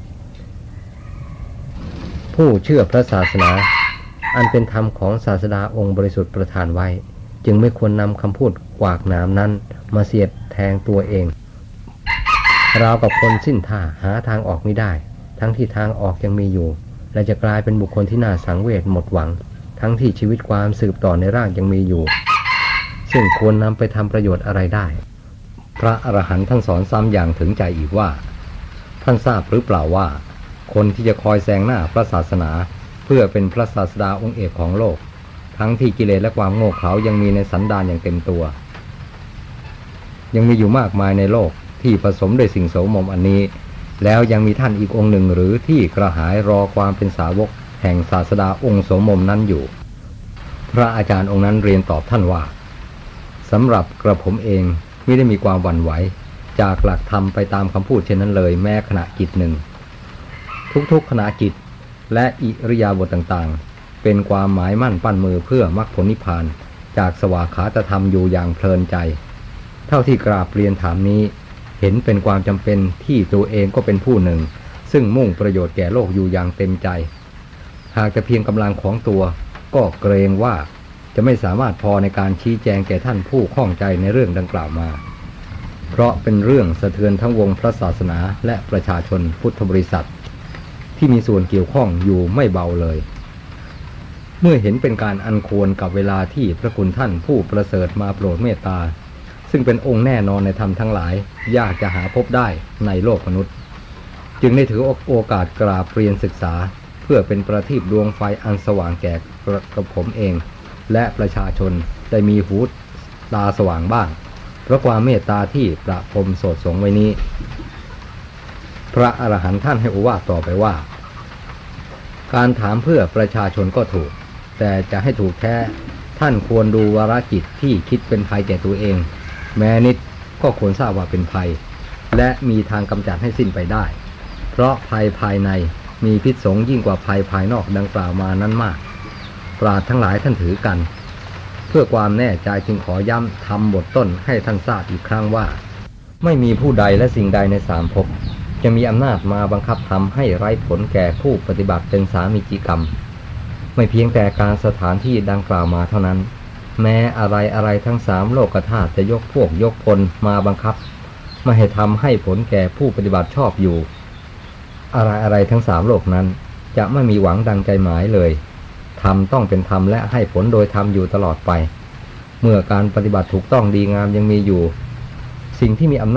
ผู้เชื่อพระศาสนาอันเป็นธรรมของศาสดาองค์บริสุทธิ์ประทานไว้จึงไม่ควรนำคำพูดกวากหนามนั้นมาเสียดแทงตัวเองราวกับคนสิ้นท่าหาทางออกไม่ได้ทั้งที่ทางออกยังมีอยู่และจะกลายเป็นบุคคลที่น่าสังเวชหมดหวังทั้งที่ชีวิตความสืบต่อในร่างยังมีอยู่ซึ่งควรนำไปทำประโยชน์อะไรได้พระอรหันต์ท่านสอนซ้ำอย่างถึงใจอีกว่าท่านทราบหรือเปล่าว่าคนที่จะคอยแซงหน้าพระศาสนาเพื่อเป็นพระศาสดาองค์เอกของโลกทั้งที่กิเลสและความโง่เขลายังมีในสันดานอย่างเต็มตัวยังมีอยู่มากมายในโลกที่ผสมด้วยสิ่งโสมมอันนี้แล้วยังมีท่านอีกองค์หนึ่งหรือที่กระหายรอความเป็นสาวกแห่งศาสดาองค์โสมมนั้นอยู่พระอาจารย์องค์นั้นเรียนตอบท่านว่าสำหรับกระผมเองไม่ได้มีความหวั่นไหวจากหลักธรรมไปตามคำพูดเช่นนั้นเลยแม้ขณะจิตหนึ่งทุกๆขณะจิตและอิริยาบถต่างๆเป็นความหมายมั่นปั้นมือเพื่อมรรคผลนิพพานจากสวากขาตธรรมอยู่อย่างเพลินใจเท่าที่กราบเรียนถามนี้เห็นเป็นความจำเป็นที่ตัวเองก็เป็นผู้หนึ่งซึ่งมุ่งประโยชน์แก่โลกอยู่อย่างเต็มใจหากแต่เพียงกำลังของตัวก็เกรงว่าจะไม่สามารถพอในการชี้แจงแก่ท่านผู้ข้องใจในเรื่องดังกล่าวมาเพราะเป็นเรื่องสะเทือนทั้งวงพระศาสนาและประชาชนพุทธบริษัทที่มีส่วนเกี่ยวข้องอยู่ไม่เบาเลยเมื่อเห็นเป็นการอันควรกับเวลาที่พระคุณท่านผู้ประเสริฐมาโปรดเมตตาซึ่งเป็นองค์แน่นอนในธรรมทั้งหลายยากจะหาพบได้ในโลกมนุษย์จึงได้ถือโอกาสกราบเรียนศึกษาเพื่อเป็นประทีปดวงไฟอันสว่างแก่กระผมเองและประชาชนได้มีหูตาสว่างบ้างเพราะความเมตตาที่ประพรมโสดสงไว้นี้พระอรหันต์ท่านให้โอวาทต่อไปว่าการถามเพื่อประชาชนก็ถูกแต่จะให้ถูกแท้ท่านควรดูวาระจิตที่คิดเป็นภัยแก่ตัวเองแม้นิดก็ควรทราบว่าเป็นภัยและมีทางกำจัดให้สิ้นไปได้เพราะภัยภายในมีพิษสงยิ่งกว่าภัยภายนอกดังกล่าวมานั้นมากปราชญ์ทั้งหลายท่านถือกันเพื่อความแน่ใจจึงขอย้ำทำบทต้นให้ท่านทราบอีกครั้งว่าไม่มีผู้ใดและสิ่งใดในสามภพจะมีอำนาจมาบังคับทำให้ไร้ผลแก่ผู้ปฏิบัติเป็นสามีจิกรรมไม่เพียงแต่การสถานที่ดังกล่าวมาเท่านั้นแม้อะไรทั้งสามโลกธาตุจะยกพวกยกพลมาบังคับไม่ให้ทำให้ผลแก่ผู้ปฏิบัติชอบอยู่อะไรทั้งสามโลกนั้นจะไม่มีหวังดังใจหมายเลยธรรมต้องเป็นธรรมและให้ผลโดยธรรมอยู่ตลอดไปเมื่อการปฏิบัติถูกต้องดีงามยังมีอยู่สิ่งที่มีอำนาจ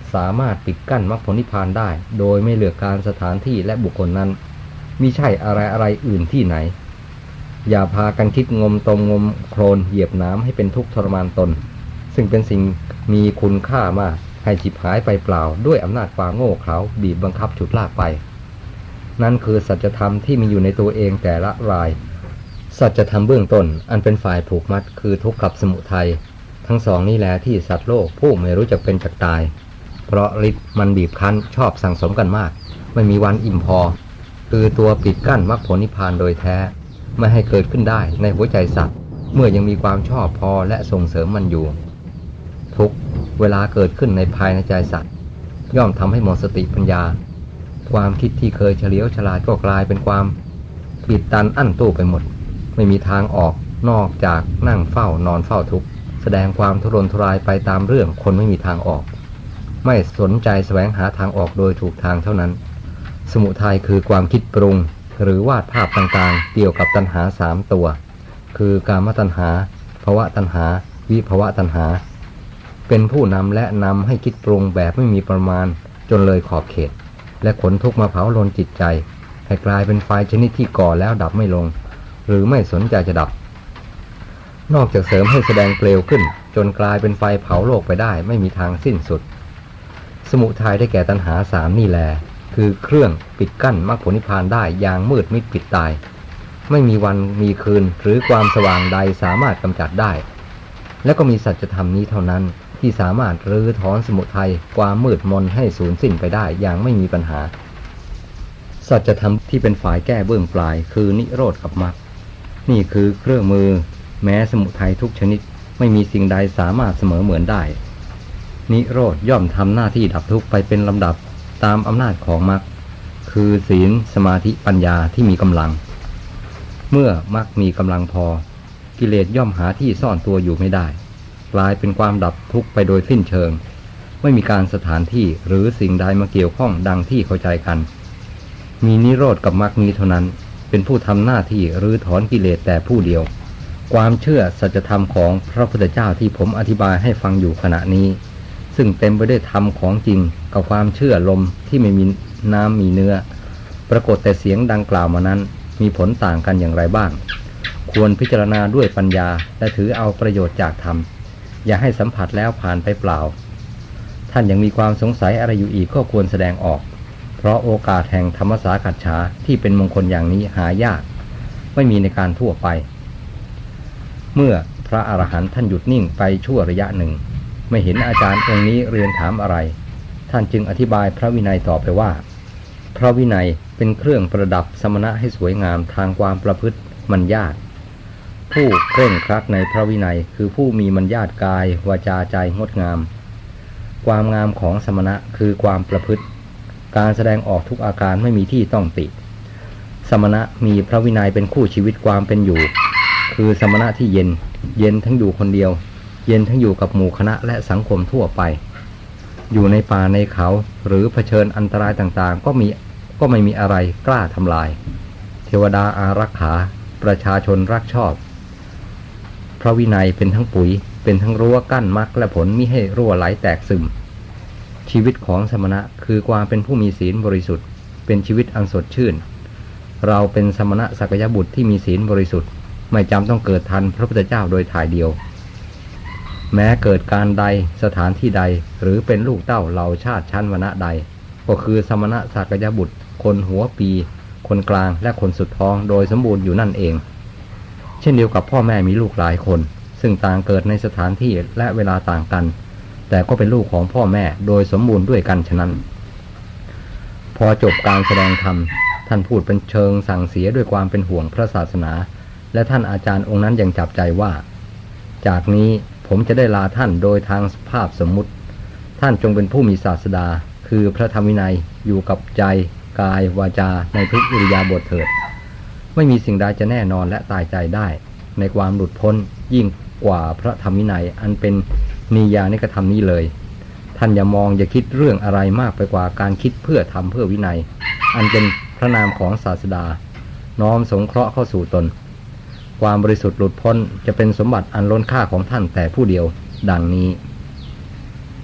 สามารถปิดกั้นมรรคผลนิพพานได้โดยไม่เลือกการสถานที่และบุคคลนั้นมิใช่อะไรอื่นที่ไหนอย่าพากันคิดงมตมงมโคลนเหยียบน้ำให้เป็นทุกข์ทรมานตนซึ่งเป็นสิ่งมีคุณค่ามากให้ฉิบหายไปเปล่าด้วยอำนาจความโง่เขลาบีบบังคับฉุดลากไปนั่นคือสัจธรรมที่มีอยู่ในตัวเองแต่ละรายสัจธรรมเบื้องต้นอันเป็นฝ่ายผูกมัดคือทุกข์กับสมุทัยทั้งสองนี่แหละที่สัตว์โลกผู้ไม่รู้จักเป็นจักตายเพราะฤทธิ์มันบีบคั้นชอบสั่งสมกันมากไม่มีวันอิ่มพอคือตัวปิดกั้นมรรคผลนิพพานโดยแท้ไม่ให้เกิดขึ้นได้ในหัวใจสัตว์เมื่อยังมีความชอบพอและส่งเสริมมันอยู่ทุกเวลาเกิดขึ้นในภายในใจสัตว์ย่อมทำให้หมดสติปัญญาความคิดที่เคยเฉลียวฉลาดก็กลายเป็นความปิดตันอั้นตู้ไปหมดไม่มีทางออกนอกจากนั่งเฝ้านอนเฝ้าทุกข์แสดงความทุรนทุรายไปตามเรื่องคนไม่มีทางออกไม่สนใจแสวงหาทางออกโดยถูกทางเท่านั้นสมุทัยคือความคิดปรุงหรือวาดภาพต่างๆเกี่ยวกับตัณหา3ตัวคือกามตัณหาภวตัณหาวิภวตัณหาเป็นผู้นำและนำให้คิดปรุงแบบไม่มีประมาณจนเลยขอบเขตและขนทุกข์มาเผาลนจิตใจให้กลายเป็นไฟชนิดที่ก่อแล้วดับไม่ลงหรือไม่สนใจจะดับนอกจากเสริมให้แสดงเปลวขึ้นจนกลายเป็นไฟเผาโลกไปได้ไม่มีทางสิ้นสุดสมุทัยได้แก่ตัณหา3นี่แลคือเครื่องปิดกั้นมรรคผลนิพพานได้อย่างมืดมิดปิดตายไม่มีวันมีคืนหรือความสว่างใดสามารถกำจัดได้และก็มีสัจธรรมนี้เท่านั้นที่สามารถรื้อถอนสมุทัยความมืดมนให้สูญสิ้นไปได้อย่างไม่มีปัญหาสัจธรรมที่เป็นฝ่ายแก้เบื้องปลายคือนิโรธกับมรรคนี่คือเครื่องมือแม้สมุทัยทุกชนิดไม่มีสิ่งใดสามารถเสมอเหมือนได้นิโรธย่อมทำหน้าที่ดับทุกข์ไปเป็นลำดับตามอำนาจของมรรคคือศีลสมาธิปัญญาที่มีกำลังเมื่อมรรคมีกำลังพอกิเลสย่อมหาที่ซ่อนตัวอยู่ไม่ได้กลายเป็นความดับทุกข์ไปโดยสิ้นเชิงไม่มีการสถานที่หรือสิ่งใดมาเกี่ยวข้องดังที่เข้าใจกันมีนิโรธกับมรรคนี้เท่านั้นเป็นผู้ทำหน้าที่รื้อถอนกิเลสแต่ผู้เดียวความเชื่อสัจธรรมของพระพุทธเจ้าที่ผมอธิบายให้ฟังอยู่ขณะนี้ซึ่งเต็มไปด้วยธรรมของจริงกับความเชื่อลมที่ไม่มีน้ำมีเนื้อปรากฏแต่เสียงดังกล่าวมานั้นมีผลต่างกันอย่างไรบ้างควรพิจารณาด้วยปัญญาและถือเอาประโยชน์จากธรรมอย่าให้สัมผัสแล้วผ่านไปเปล่าท่านยังมีความสงสัยอะไรอยู่อีกก็ควรแสดงออกเพราะโอกาสแห่งธรรมสากัจฉาที่เป็นมงคลอย่างนี้หายากไม่มีในการทั่วไปเมื่อพระอรหันต์ท่านหยุดนิ่งไปชั่วระยะหนึ่งไม่เห็นอาจารย์องค์นี้เรียนถามอะไรท่านจึงอธิบายพระวินัยต่อไปว่าพระวินัยเป็นเครื่องประดับสมณะให้สวยงามทางความประพฤติมัญญาตผู้เคร่งครัดในพระวินัยคือผู้มีมัญญาตกายวาจาใจงดงามความงามของสมณะคือความประพฤติการแสดงออกทุกอาการไม่มีที่ต้องติสมณะมีพระวินัยเป็นคู่ชีวิตความเป็นอยู่คือสมณะที่เย็นทั้งอยู่คนเดียวเย็นทั้งอยู่กับหมู่คณะและสังคมทั่วไปอยู่ในป่าในเขาหรือเผชิญอันตรายต่างๆก็ไม่มีอะไรกล้าทำลายเทวดาอารักขาประชาชนรักชอบพระวินัยเป็นทั้งปุ๋ยเป็นทั้งรั้วกั้นมรรคและผลมิให้รั่วไหลแตกซึมชีวิตของสมณะคือความเป็นผู้มีศีลบริสุทธิ์เป็นชีวิตอันสดชื่นเราเป็นสมณะสักยบุตรที่มีศีลบริสุทธิ์ไม่จำต้องเกิดทันพระพุทธเจ้าโดยถ่ายเดียวแม้เกิดการใดสถานที่ใดหรือเป็นลูกเต้าเหล่าชาติชั้นวรรณะใดก็คือสมณะสักยบุตรคนหัวปีคนกลางและคนสุดท้องโดยสมบูรณ์อยู่นั่นเองเช่นเดียวกับพ่อแม่มีลูกหลายคนซึ่งต่างเกิดในสถานที่และเวลาต่างกันแต่ก็เป็นลูกของพ่อแม่โดยสมบูรณ์ด้วยกันฉะนั้นพอจบการแสดงธรรมท่านพูดเป็นเชิงสั่งเสียด้วยความเป็นห่วงพระศาสนาและท่านอาจารย์องค์นั้นยังจับใจว่าจากนี้ผมจะได้ลาท่านโดยทางภาพสมมุติท่านจงเป็นผู้มีศาสดาคือพระธรรมวินัยอยู่กับใจกายวาจาในทุกอิริยาบถเถิดไม่มีสิ่งใดจะแน่นอนและตายใจได้ในความหลุดพ้นยิ่งกว่าพระธรรมวินัยอันเป็นนิยานิกธรรมนี้เลยท่านอย่ามองอย่าคิดเรื่องอะไรมากไปกว่าการคิดเพื่อทำเพื่อวินัยอันเป็นพระนามของศาสดาน้อมสงเคราะห์เข้าสู่ตนความบริสุทธิ์หลุดพ้นจะเป็นสมบัติอันล้นค่าของท่านแต่ผู้เดียวดังนี้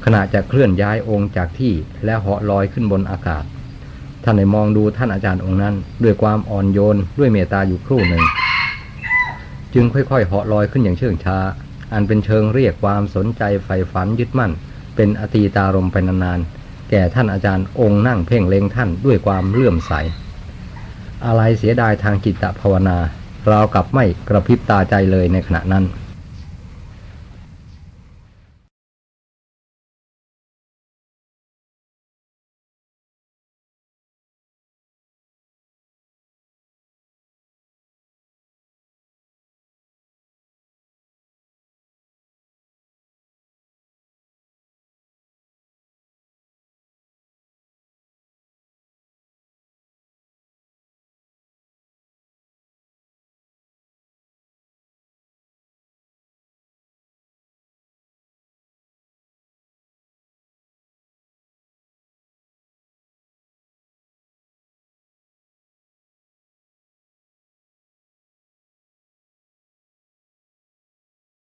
ขณะจะเคลื่อนย้ายองค์จากที่และเหาะลอยขึ้นบนอากาศท่านได้มองดูท่านอาจารย์องค์นั้นด้วยความอ่อนโยนด้วยเมตตาอยู่ครู่หนึ่งจึงค่อยๆเหาะลอยขึ้นอย่างเชื่องช้าอันเป็นเชิงเรียกความสนใจใฝ่ฝันยึดมั่นเป็นอตีตารมไปนานๆแก่ท่านอาจารย์องค์นั่งเพ่งเล็งท่านด้วยความเลื่อมใสอะไรเสียดายทางจิตตภาวนาราวกับไม่กระพริบตาใจเลยในขณะนั้น